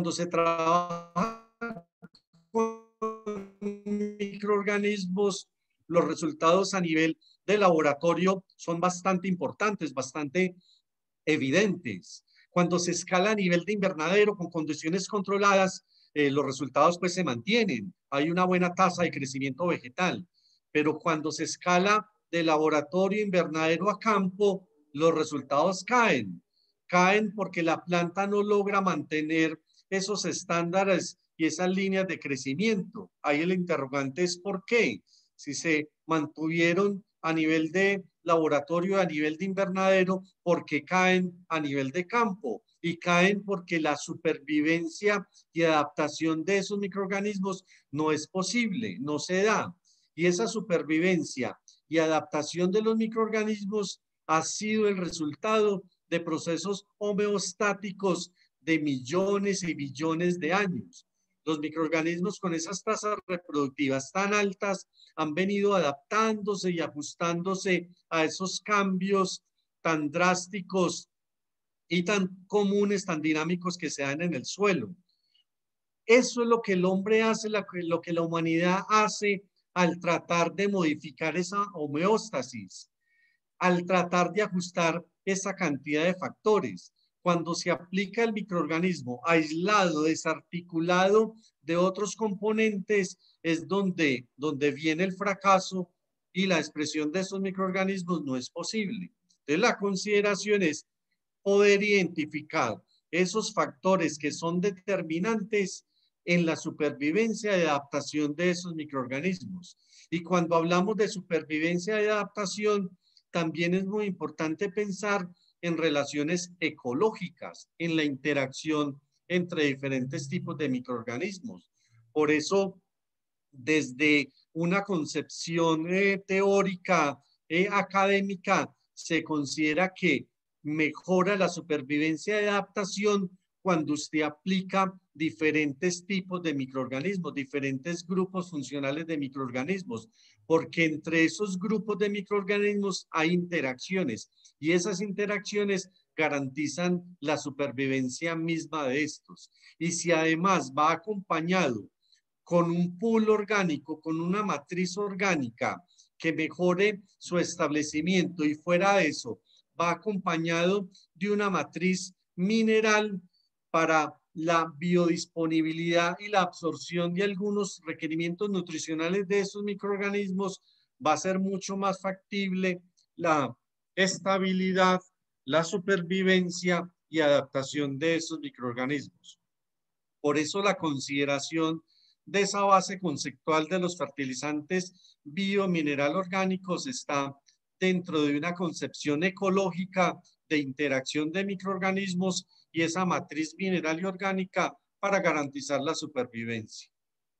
con microorganismos, los resultados a nivel de laboratorio son bastante importantes, bastante evidentes. Cuando se escala a nivel de invernadero con condiciones controladas, los resultados pues se mantienen. Hay una buena tasa de crecimiento vegetal. Pero cuando se escala de laboratorio invernadero a campo, los resultados caen. Caen porque la planta no logra mantener esos estándares y esas líneas de crecimiento. Ahí el interrogante es ¿por qué? Si se mantuvieron a nivel de laboratorio, a nivel de invernadero, porque caen a nivel de campo y caen porque la supervivencia y adaptación de esos microorganismos no es posible, no se da. Y esa supervivencia y adaptación de los microorganismos ha sido el resultado de procesos homeostáticos de millones y billones de años. Los microorganismos con esas tasas reproductivas tan altas han venido adaptándose y ajustándose a esos cambios tan drásticos y tan comunes, tan dinámicos que se dan en el suelo. Eso es lo que el hombre hace, lo que la humanidad hace al tratar de modificar esa homeostasis, al tratar de ajustar esa cantidad de factores. Cuando se aplica el microorganismo aislado, desarticulado de otros componentes, es donde viene el fracaso y la expresión de esos microorganismos no es posible. Entonces, la consideración es poder identificar esos factores que son determinantes en la supervivencia y adaptación de esos microorganismos. Y cuando hablamos de supervivencia y adaptación, también es muy importante pensar en relaciones ecológicas, en la interacción entre diferentes tipos de microorganismos. Por eso, desde una concepción teórica, académica, se considera que mejora la supervivencia y adaptación cuando usted aplica diferentes tipos de microorganismos, diferentes grupos funcionales de microorganismos, porque entre esos grupos de microorganismos hay interacciones y esas interacciones garantizan la supervivencia misma de estos. Y si además va acompañado con un pool orgánico, con una matriz orgánica que mejore su establecimiento y fuera de eso va acompañado de una matriz mineral para la biodisponibilidad y la absorción de algunos requerimientos nutricionales de esos microorganismos, va a ser mucho más factible la estabilidad, la supervivencia y adaptación de esos microorganismos. Por eso la consideración de esa base conceptual de los fertilizantes biomineral orgánicos está dentro de una concepción ecológica de interacción de microorganismos y esa matriz mineral y orgánica para garantizar la supervivencia.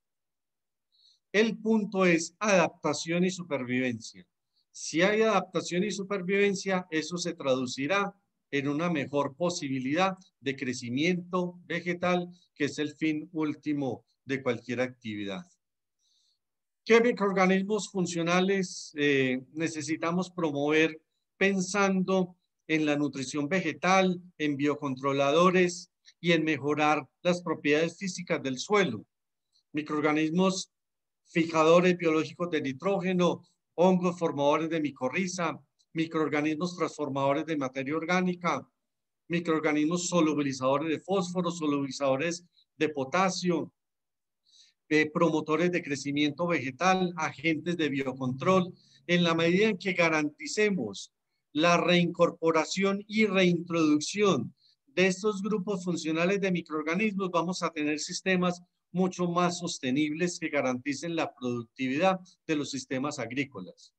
El punto es adaptación y supervivencia. Si hay adaptación y supervivencia, eso se traducirá en una mejor posibilidad de crecimiento vegetal, que es el fin último de cualquier actividad. ¿Qué microorganismos funcionales necesitamos promover pensando en la nutrición vegetal, en biocontroladores y en mejorar las propiedades físicas del suelo? Microorganismos fijadores biológicos de nitrógeno, hongos formadores de micorriza, microorganismos transformadores de materia orgánica, microorganismos solubilizadores de fósforo, solubilizadores de potasio, promotores de crecimiento vegetal, agentes de biocontrol, en la medida en que garanticemos la reincorporación y reintroducción de estos grupos funcionales de microorganismos, vamos a tener sistemas mucho más sostenibles que garanticen la productividad de los sistemas agrícolas.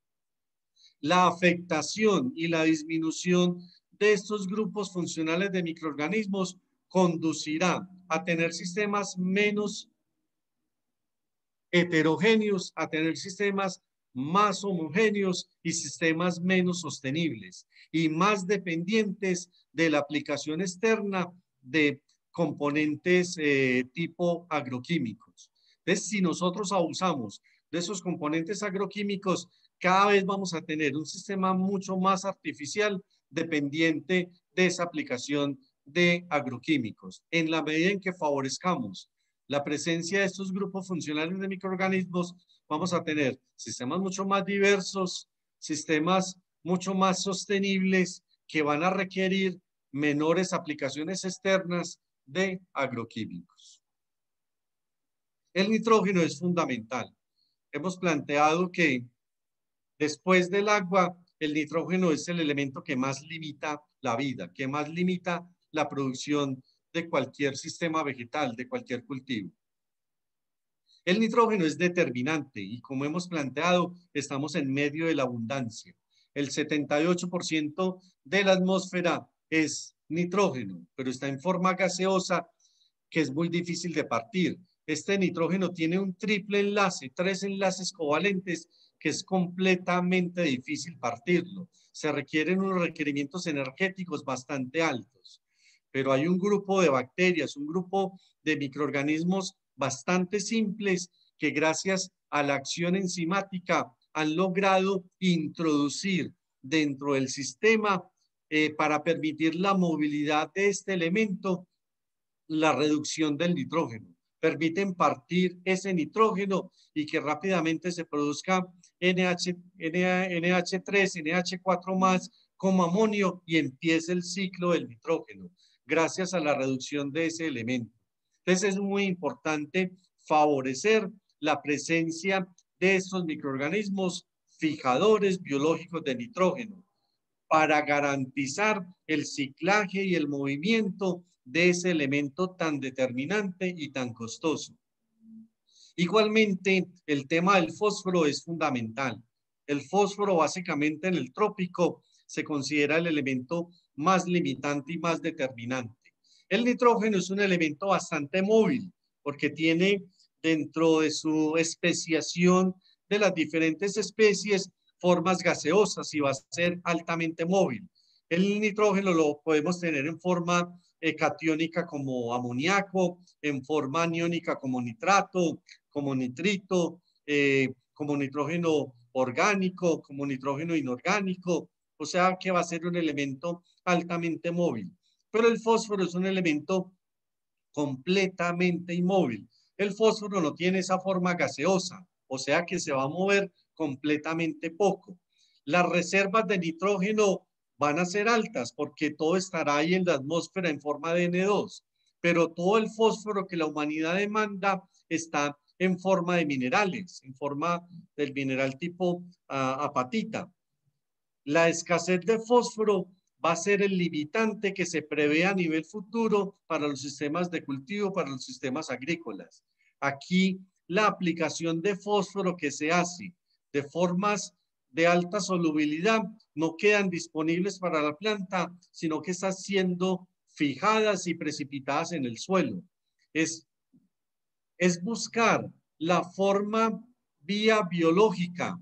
La afectación y la disminución de estos grupos funcionales de microorganismos conducirá a tener sistemas menos heterogéneos, a tener sistemas más homogéneos y sistemas menos sostenibles y más dependientes de la aplicación externa de componentes tipo agroquímicos. Entonces, si nosotros abusamos de esos componentes agroquímicos, cada vez vamos a tener un sistema mucho más artificial dependiente de esa aplicación de agroquímicos. En la medida en que favorezcamos la presencia de estos grupos funcionales de microorganismos, vamos a tener sistemas mucho más diversos, sistemas mucho más sostenibles que van a requerir menores aplicaciones externas de agroquímicos. El nitrógeno es fundamental. Hemos planteado que después del agua, el nitrógeno es el elemento que más limita la vida, que más limita la producción de cualquier sistema vegetal, de cualquier cultivo. El nitrógeno es determinante y como hemos planteado, estamos en medio de la abundancia. El 78% de la atmósfera es nitrógeno, pero está en forma gaseosa que es muy difícil de partir. Este nitrógeno tiene un triple enlace, 3 enlaces covalentes, que es completamente difícil partirlo. Se requieren unos requerimientos energéticos bastante altos, pero hay un grupo de bacterias, un grupo de microorganismos bastante simples que gracias a la acción enzimática han logrado introducir dentro del sistema para permitir la movilidad de este elemento, la reducción del nitrógeno. Permiten partir ese nitrógeno y que rápidamente se produzca NH3, NH4+, como amonio y empiece el ciclo del nitrógeno, gracias a la reducción de ese elemento. Entonces es muy importante favorecer la presencia de estos microorganismos fijadores biológicos de nitrógeno para garantizar el ciclaje y el movimiento de ese elemento tan determinante y tan costoso. Igualmente, el tema del fósforo es fundamental. El fósforo básicamente en el trópico se considera el elemento más limitante y más determinante. El nitrógeno es un elemento bastante móvil porque tiene dentro de su especiación de las diferentes especies formas gaseosas y va a ser altamente móvil. El nitrógeno lo podemos tener en forma catiónica como amoníaco, en forma aniónica como nitrato, como nitrito, como nitrógeno orgánico, como nitrógeno inorgánico, o sea que va a ser un elemento altamente móvil. Pero el fósforo es un elemento completamente inmóvil. El fósforo no tiene esa forma gaseosa, o sea que se va a mover completamente poco. Las reservas de nitrógeno van a ser altas porque todo estará ahí en la atmósfera en forma de N2, pero todo el fósforo que la humanidad demanda está en forma de minerales, en forma del mineral tipo apatita. La escasez de fósforo va a ser el limitante que se prevé a nivel futuro para los sistemas de cultivo, para los sistemas agrícolas. Aquí la aplicación de fósforo que se hace de formas de alta solubilidad no quedan disponibles para la planta, sino que están siendo fijadas y precipitadas en el suelo. Es buscar la forma vía biológica,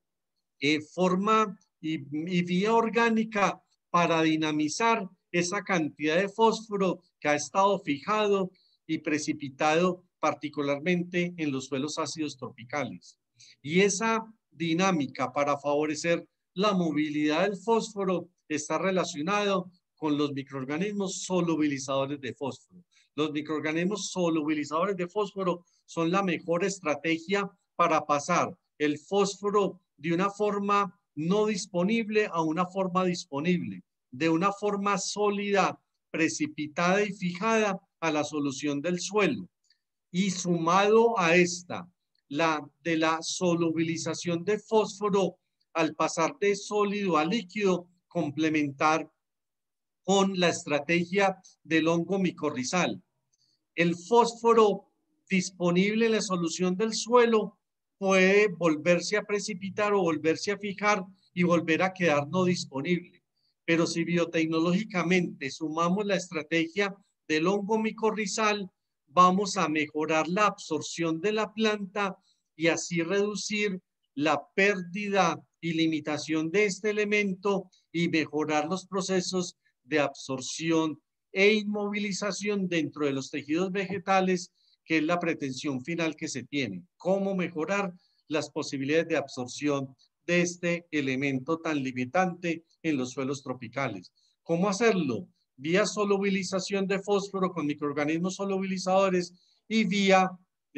forma y vía orgánica para dinamizar esa cantidad de fósforo que ha estado fijado y precipitado particularmente en los suelos ácidos tropicales. Y esa dinámica para favorecer la movilidad del fósforo está relacionado con los microorganismos solubilizadores de fósforo. Los microorganismos solubilizadores de fósforo son la mejor estrategia para pasar el fósforo de una forma no disponible a una forma disponible, de una forma sólida, precipitada y fijada a la solución del suelo. Y sumado a esta, la de la solubilización de fósforo al pasar de sólido a líquido, complementar con la estrategia del hongo micorrizal. El fósforo disponible en la solución del suelo puede volverse a precipitar o volverse a fijar y volver a quedar no disponible. Pero si biotecnológicamente sumamos la estrategia del hongo micorrizal, vamos a mejorar la absorción de la planta y así reducir la pérdida y limitación de este elemento y mejorar los procesos de absorción e inmovilización dentro de los tejidos vegetales, que es la pretensión final que se tiene. Cómo mejorar las posibilidades de absorción de este elemento tan limitante en los suelos tropicales. ¿Cómo hacerlo? Vía solubilización de fósforo con microorganismos solubilizadores y vía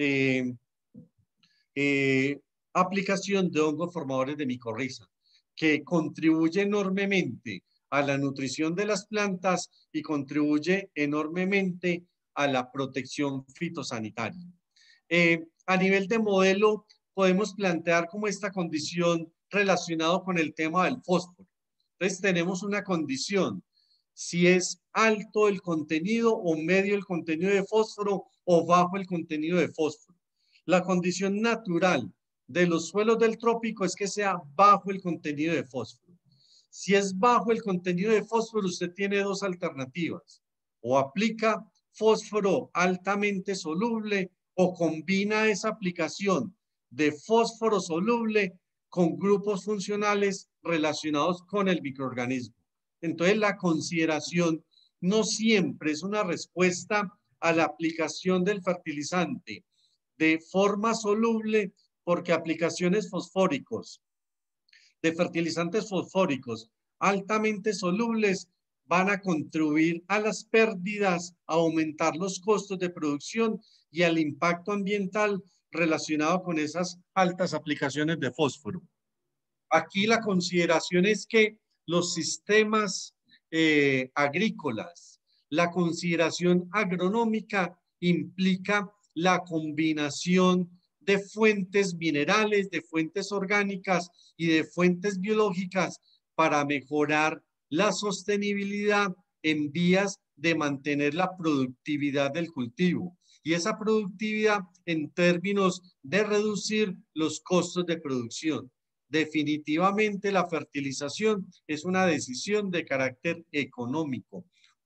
aplicación de hongos formadores de micorriza, que contribuye enormemente a la nutrición de las plantas y contribuye enormemente a la protección fitosanitaria. A nivel de modelo, podemos plantear como esta condición relacionado con el tema del fósforo. Entonces tenemos una condición, si es alto el contenido o medio el contenido de fósforo o bajo el contenido de fósforo. La condición natural de los suelos del trópico es que sea bajo el contenido de fósforo. Si es bajo el contenido de fósforo, usted tiene dos alternativas. O aplica fósforo altamente soluble o combina esa aplicación de fósforo soluble con grupos funcionales relacionados con el microorganismo. Entonces, la consideración no siempre es una respuesta a la aplicación del fertilizante de forma soluble, porque aplicaciones fosfóricos de fertilizantes fosfóricos altamente solubles van a contribuir a las pérdidas, a aumentar los costos de producción y al impacto ambiental relacionado con esas altas aplicaciones de fósforo. Aquí la consideración es que los sistemas agrícolas, la consideración agronómica implica la combinación de fuentes minerales, de fuentes orgánicas y de fuentes biológicas para mejorar la sostenibilidad en vías de mantener la productividad del cultivo. Y esa productividad en términos de reducir los costos de producción. Definitivamente la fertilización es una decisión de carácter económico.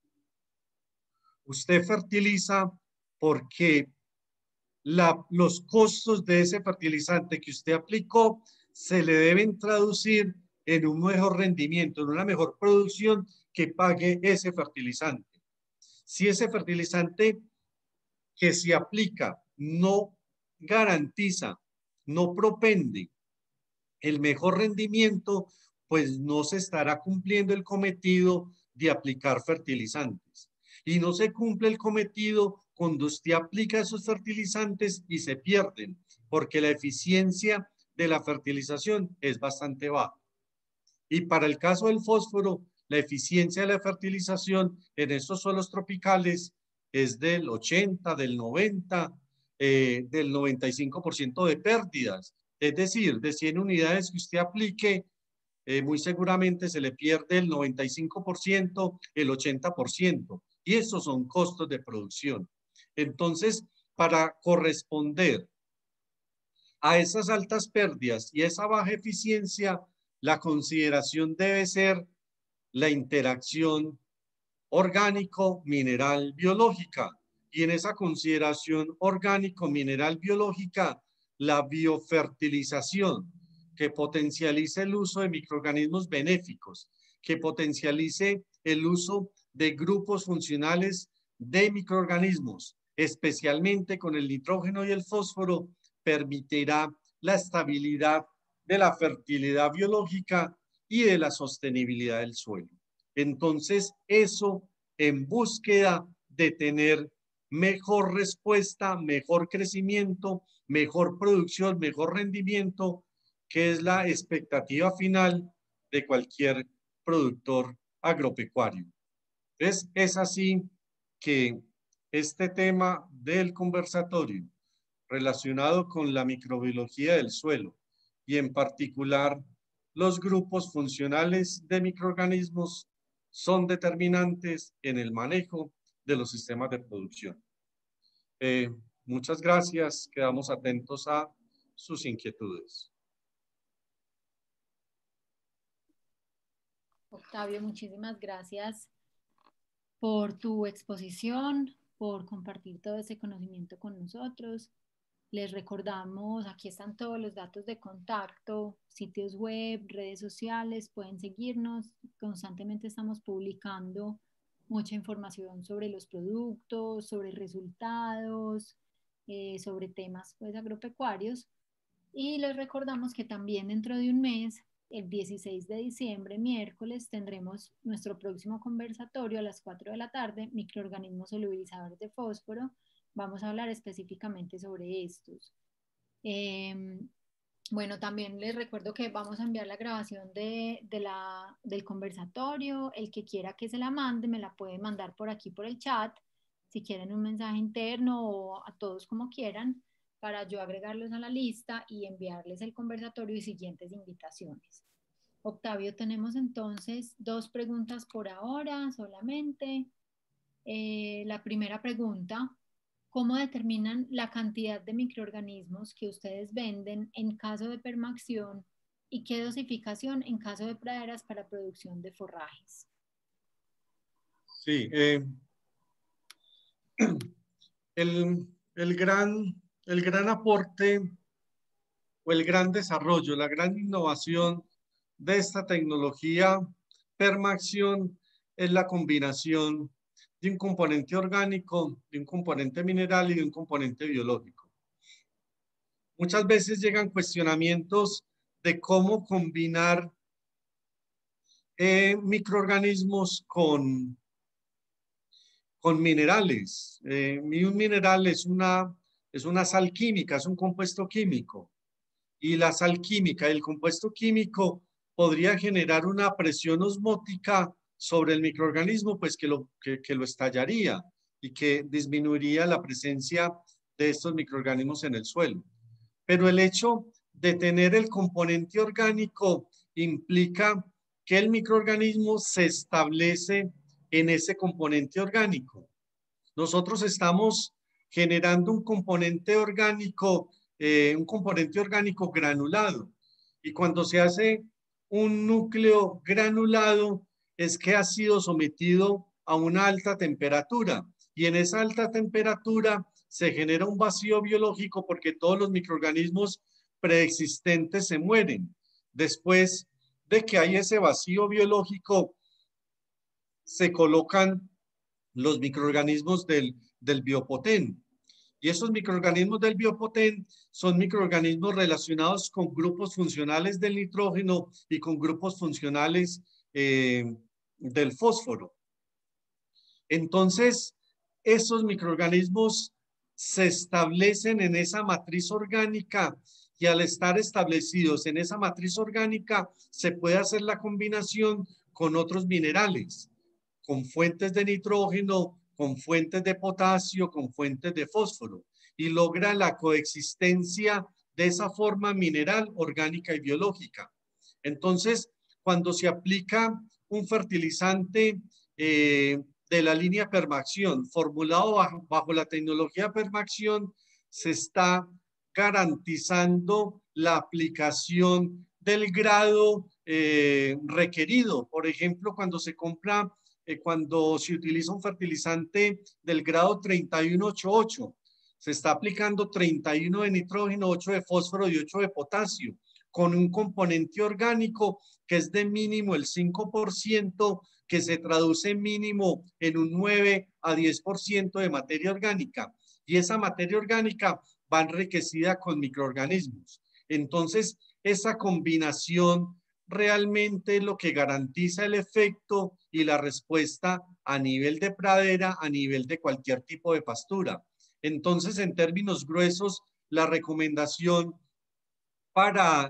Usted fertiliza porque los costos de ese fertilizante que usted aplicó se le deben traducir en un mejor rendimiento, en una mejor producción que pague ese fertilizante. Si ese fertilizante que se aplica no garantiza, no propende el mejor rendimiento, pues no se estará cumpliendo el cometido de aplicar fertilizantes. Y no se cumple el cometido cuando usted aplica esos fertilizantes y se pierden, porque la eficiencia de la fertilización es bastante baja. Y para el caso del fósforo, la eficiencia de la fertilización en estos suelos tropicales es del 80, del 90, del 95% de pérdidas. Es decir, de 100 unidades que usted aplique, muy seguramente se le pierde el 95%, el 80%. Y esos son costos de producción. Entonces, para corresponder a esas altas pérdidas y esa baja eficiencia, la consideración debe ser la interacción orgánico-mineral-biológica. Y en esa consideración orgánico-mineral-biológica, la biofertilización, que potencialice el uso de microorganismos benéficos, que potencialice el uso de grupos funcionales de microorganismos, especialmente con el nitrógeno y el fósforo, permitirá la estabilidad de la fertilidad biológica y de la sostenibilidad del suelo. Entonces, eso en búsqueda de tener mejor respuesta, mejor crecimiento, mejor producción, mejor rendimiento, que es la expectativa final de cualquier productor agropecuario. Entonces, es así que este tema del conversatorio relacionado con la microbiología del suelo y en particular los grupos funcionales de microorganismos son determinantes en el manejo de los sistemas de producción. Muchas gracias. Quedamos atentos a sus inquietudes. Octavio, muchísimas gracias por tu exposición, por compartir todo ese conocimiento con nosotros. Les recordamos, aquí están todos los datos de contacto, sitios web, redes sociales, pueden seguirnos. Constantemente estamos publicando mucha información sobre los productos, sobre resultados, sobre temas pues, agropecuarios. Y les recordamos que también dentro de un mes, el 16 de diciembre, miércoles, tendremos nuestro próximo conversatorio a las 4 de la tarde, microorganismos solubilizadores de fósforo. Vamos a hablar específicamente sobre estos. Bueno, también les recuerdo que vamos a enviar la grabación del conversatorio. El que quiera que se la mande, me la puede mandar por aquí por el chat, si quieren un mensaje interno o a todos como quieran, para yo agregarlos a la lista y enviarles el conversatorio y siguientes invitaciones. Octavio, tenemos entonces 2 preguntas por ahora solamente. La primera pregunta: ¿cómo determinan la cantidad de microorganismos que ustedes venden en caso de permaacción y qué dosificación en caso de praderas para producción de forrajes? Sí, el gran aporte o el gran desarrollo, la gran innovación de esta tecnología permaacción es la combinación de un componente orgánico, de un componente mineral y de un componente biológico. Muchas veces llegan cuestionamientos de cómo combinar microorganismos con minerales. Y un mineral es una sal química, es un compuesto químico. Y la sal química y el compuesto químico podría generar una presión osmótica sobre el microorganismo, pues que lo estallaría y que disminuiría la presencia de estos microorganismos en el suelo. Pero el hecho de tener el componente orgánico implica que el microorganismo se establece en ese componente orgánico. Nosotros estamos generando un componente orgánico granulado. Y cuando se hace un núcleo granulado es que ha sido sometido a una alta temperatura. Y en esa alta temperatura se genera un vacío biológico porque todos los microorganismos preexistentes se mueren. Después de que hay ese vacío biológico, se colocan los microorganismos del biopotén. Y esos microorganismos del biopotén son microorganismos relacionados con grupos funcionales del nitrógeno y con grupos funcionales del fósforo. Entonces, esos microorganismos se establecen en esa matriz orgánica y al estar establecidos en esa matriz orgánica se puede hacer la combinación con otros minerales, con fuentes de nitrógeno, con fuentes de potasio, con fuentes de fósforo, y logra la coexistencia de esa forma mineral, orgánica y biológica. Entonces, cuando se aplica un fertilizante de la línea permaacción, formulado bajo la tecnología permaacción, se está garantizando la aplicación del grado requerido. Por ejemplo, cuando se utiliza un fertilizante del grado 3188, se está aplicando 31 de nitrógeno, 8 de fósforo y 8 de potasio, con un componente orgánico que es de mínimo el 5%, que se traduce mínimo en un 9 a 10% de materia orgánica. Y esa materia orgánica va enriquecida con microorganismos. Entonces, esa combinación realmente es lo que garantiza el efecto y la respuesta a nivel de pradera, a nivel de cualquier tipo de pastura. Entonces, en términos gruesos, la recomendación para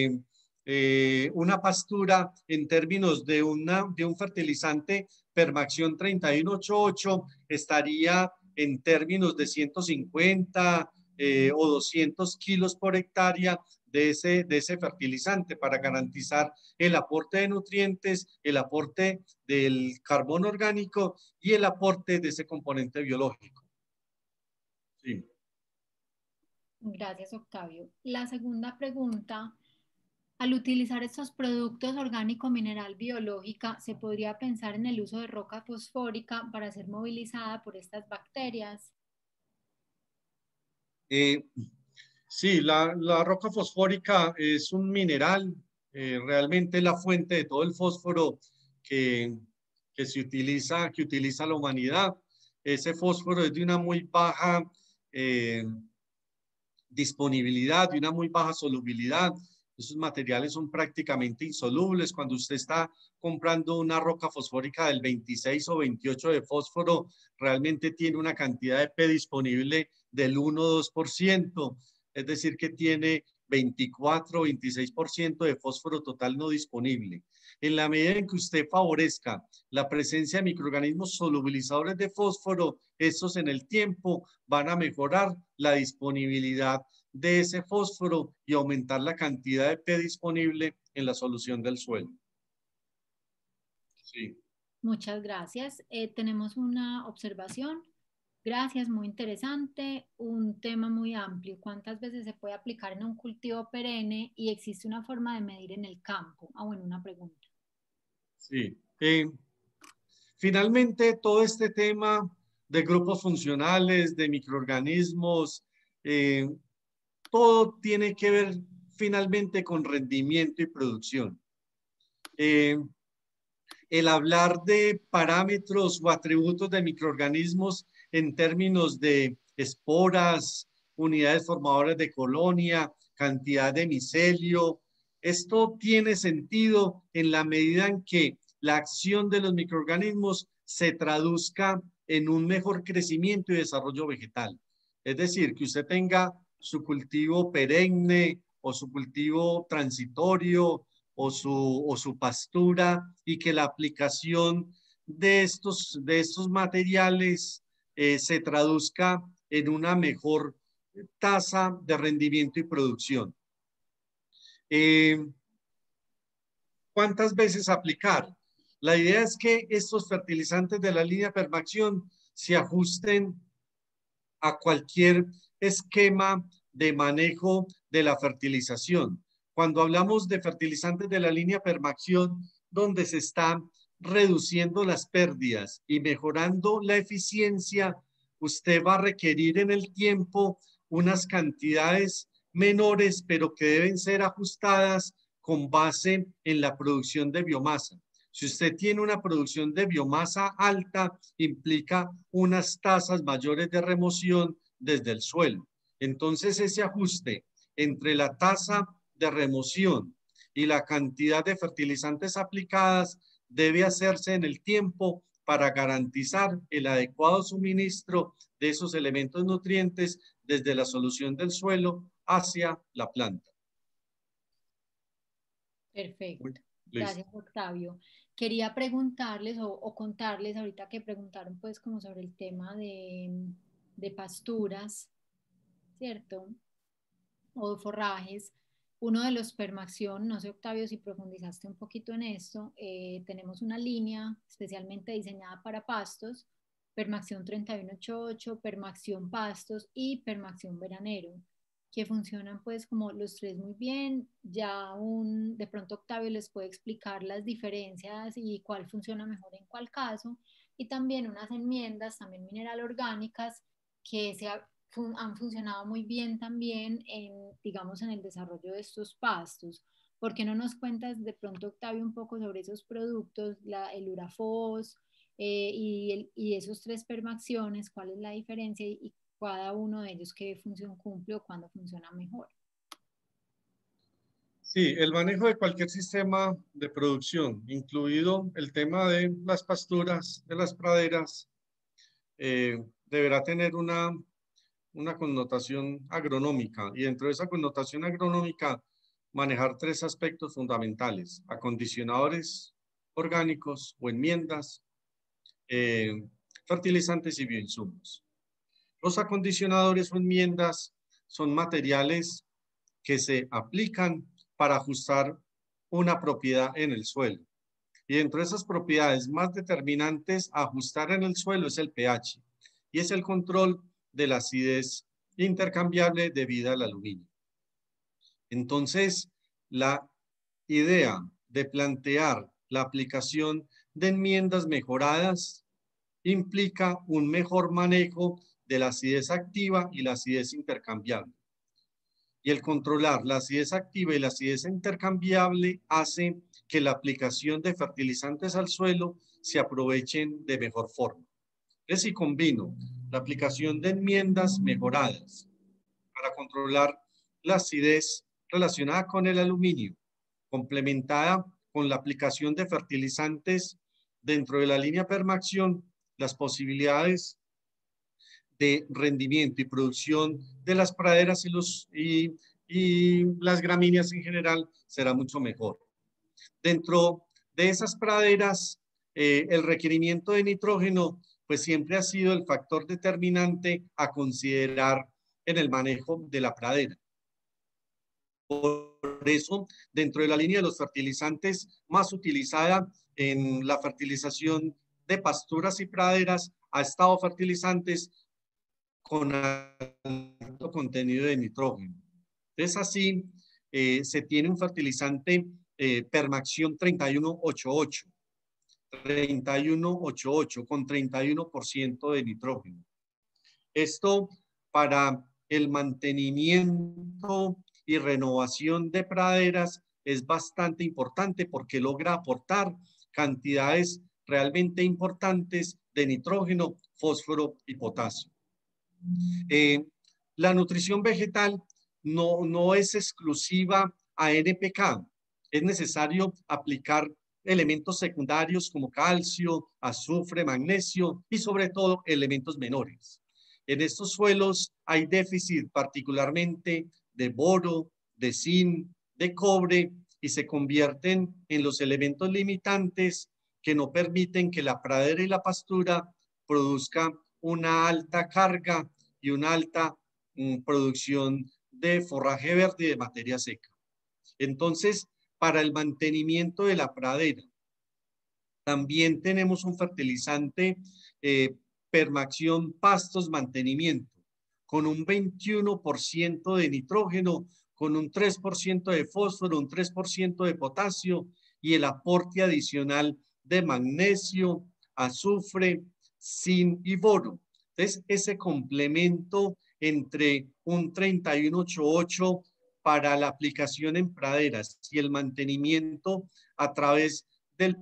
una pastura en términos de un fertilizante Permaxión 3188 estaría en términos de 150 o 200 kilos por hectárea de ese fertilizante para garantizar el aporte de nutrientes, el aporte del carbono orgánico y el aporte de ese componente biológico. Sí. Gracias, Octavio. La segunda pregunta, al utilizar estos productos orgánico-mineral biológica, ¿se podría pensar en el uso de roca fosfórica para ser movilizada por estas bacterias? Sí, la roca fosfórica es un mineral, realmente la fuente de todo el fósforo que, que utiliza la humanidad. Ese fósforo es de una muy baja disponibilidad, de una muy baja solubilidad. Esos materiales son prácticamente insolubles. Cuando usted está comprando una roca fosfórica del 26 o 28 de fósforo, realmente tiene una cantidad de P disponible del 1 o 2%, es decir, que tiene 24 o 26% de fósforo total no disponible. En la medida en que usted favorezca la presencia de microorganismos solubilizadores de fósforo, estos en el tiempo van a mejorar la disponibilidad de ese fósforo y aumentar la cantidad de P disponible en la solución del suelo. Sí. Muchas gracias. Tenemos una observación. Gracias, muy interesante. Un tema muy amplio. ¿Cuántas veces se puede aplicar en un cultivo perenne y existe una forma de medir en el campo? Ah, bueno, una pregunta. Sí. Finalmente, todo este tema de grupos funcionales, de microorganismos, todo tiene que ver finalmente con rendimiento y producción. El hablar de parámetros o atributos de microorganismos en términos de esporas, unidades formadoras de colonia, cantidad de micelio, esto tiene sentido en la medida en que la acción de los microorganismos se traduzca en un mejor crecimiento y desarrollo vegetal. Es decir, que usted tenga su cultivo perenne o su cultivo transitorio o su pastura y que la aplicación de estos materiales se traduzca en una mejor tasa de rendimiento y producción. ¿Cuántas veces aplicar? La idea es que estos fertilizantes de la línea Permaxión se ajusten a cualquier esquema de manejo de la fertilización. Cuando hablamos de fertilizantes de la línea Permaxión, donde se están reduciendo las pérdidas y mejorando la eficiencia, usted va a requerir en el tiempo unas cantidades menores, pero que deben ser ajustadas con base en la producción de biomasa. Si usted tiene una producción de biomasa alta, implica unas tasas mayores de remoción desde el suelo. Entonces, ese ajuste entre la tasa de remoción y la cantidad de fertilizantes aplicadas debe hacerse en el tiempo para garantizar el adecuado suministro de esos elementos nutrientes desde la solución del suelo hacia la planta. Perfecto. Listo. Gracias, Octavio. Quería preguntarles o contarles ahorita que preguntaron pues como sobre el tema de pasturas, ¿cierto? O forrajes. Uno de los Permaxión, no sé, Octavio, si profundizaste un poquito en esto, tenemos una línea especialmente diseñada para pastos, Permaxión 3188, Permaxión pastos y Permaxión veranero, que funcionan pues como los tres muy bien. Ya de pronto Octavio les puede explicar las diferencias y cuál funciona mejor en cuál caso, y también unas enmiendas, también mineral orgánicas, que han funcionado muy bien también digamos, en el desarrollo de estos pastos. ¿Por qué no nos cuentas de pronto, Octavio, un poco sobre esos productos, el Urafos y esos tres permaxiones, cuál es la diferencia y cada uno de ellos qué función cumple o cuándo funciona mejor? Sí, el manejo de cualquier sistema de producción, incluido el tema de las pasturas, de las praderas, deberá tener una connotación agronómica y dentro de esa connotación agronómica manejar tres aspectos fundamentales: acondicionadores orgánicos o enmiendas, fertilizantes y bioinsumos. Los acondicionadores o enmiendas son materiales que se aplican para ajustar una propiedad en el suelo. Y dentro de esas propiedades más determinantes a ajustar en el suelo es el pH y es el control de la acidez intercambiable debida al aluminio. Entonces, la idea de plantear la aplicación de enmiendas mejoradas implica un mejor manejo de la acidez activa y la acidez intercambiable. Y el controlar la acidez activa y la acidez intercambiable hace que la aplicación de fertilizantes al suelo se aprovechen de mejor forma. Es si combino la aplicación de enmiendas mejoradas para controlar la acidez relacionada con el aluminio, complementada con la aplicación de fertilizantes dentro de la línea Permaxion, las posibilidades de rendimiento y producción de las praderas y las gramíneas en general será mucho mejor. Dentro de esas praderas, el requerimiento de nitrógeno pues siempre ha sido el factor determinante a considerar en el manejo de la pradera. Por eso, dentro de la línea de los fertilizantes más utilizada en la fertilización de pasturas y praderas ha estado fertilizantes con alto contenido de nitrógeno. Es así, se tiene un fertilizante Permaxion 3188 con 31% de nitrógeno. Esto para el mantenimiento y renovación de praderas es bastante importante porque logra aportar cantidades realmente importantes de nitrógeno, fósforo y potasio. La nutrición vegetal no es exclusiva a NPK. Es necesario aplicar elementos secundarios como calcio, azufre, magnesio y sobre todo elementos menores. En estos suelos hay déficit particularmente de boro, de zinc, de cobre y se convierten en los elementos limitantes que no permiten que la pradera y la pastura produzca una alta carga y una alta producción de forraje verde y de materia seca. Entonces, para el mantenimiento de la pradera, también tenemos un fertilizante Permaxion Pastos Mantenimiento, con un 21% de nitrógeno, con un 3% de fósforo, un 3% de potasio y el aporte adicional de magnesio, azufre, zinc y boro. Entonces, ese complemento entre un 3188 para la aplicación en praderas y el mantenimiento a través del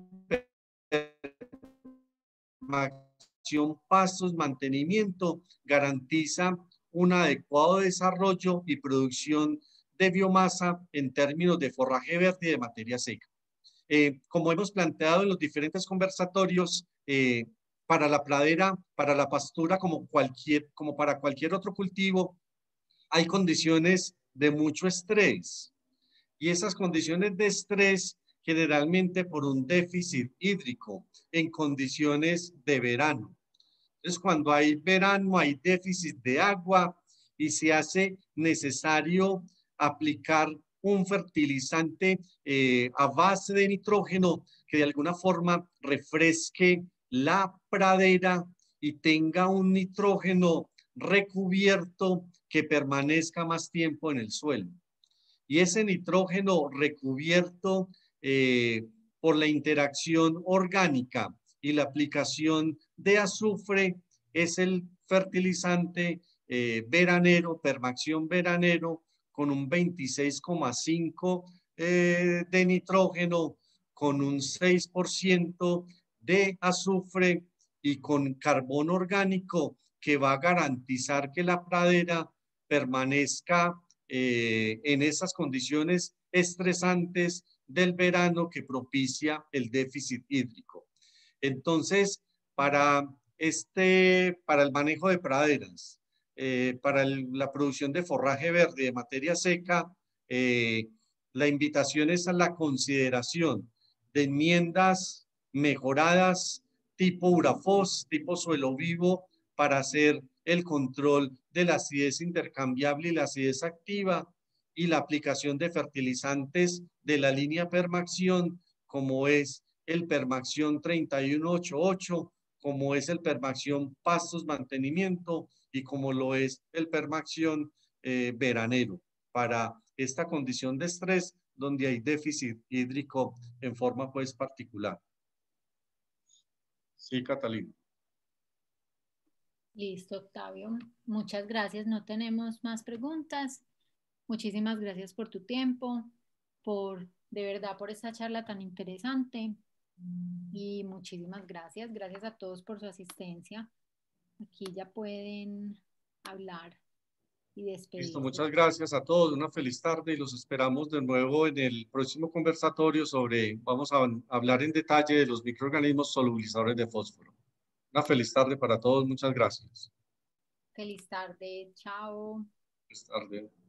pastos, mantenimiento, garantiza un adecuado desarrollo y producción de biomasa en términos de forraje verde y de materia seca. Como hemos planteado en los diferentes conversatorios, para la pradera, para la pastura, como para cualquier otro cultivo, hay condiciones de mucho estrés. Y esas condiciones de estrés generalmente por un déficit hídrico en condiciones de verano. Entonces, cuando hay verano, hay déficit de agua y se hace necesario aplicar un fertilizante a base de nitrógeno que de alguna forma refresque la pradera y tenga un nitrógeno recubierto que permanezca más tiempo en el suelo. Y ese nitrógeno recubierto por la interacción orgánica y la aplicación de azufre es el fertilizante veranero, Permaxion veranero, con un 26,5 de nitrógeno, con un 6% de azufre y con carbón orgánico que va a garantizar que la pradera permanezca en esas condiciones estresantes del verano que propicia el déficit hídrico. Entonces, para el manejo de praderas, para la producción de forraje verde de materia seca, La invitación es a la consideración de enmiendas mejoradas tipo Urafos, tipo suelo vivo, para hacer el control de la acidez intercambiable y la acidez activa, y la aplicación de fertilizantes de la línea Permaxión, como es el Permaxión 3188, como es el Permaxión Pastos Mantenimiento y como lo es el Permaxión Veranero, para esta condición de estrés donde hay déficit hídrico en forma pues particular. Sí, Catalina. Listo, Octavio. Muchas gracias. No tenemos más preguntas. Muchísimas gracias por tu tiempo, de verdad, por esta charla tan interesante. Y muchísimas gracias. Gracias a todos por su asistencia. Aquí ya pueden hablar y Listo, despedirse. muchas gracias a todos. Una feliz tarde y los esperamos de nuevo en el próximo conversatorio vamos a hablar en detalle de los microorganismos solubilizadores de fósforo. Una feliz tarde para todos. Muchas gracias. Feliz tarde. Chao. Feliz tarde.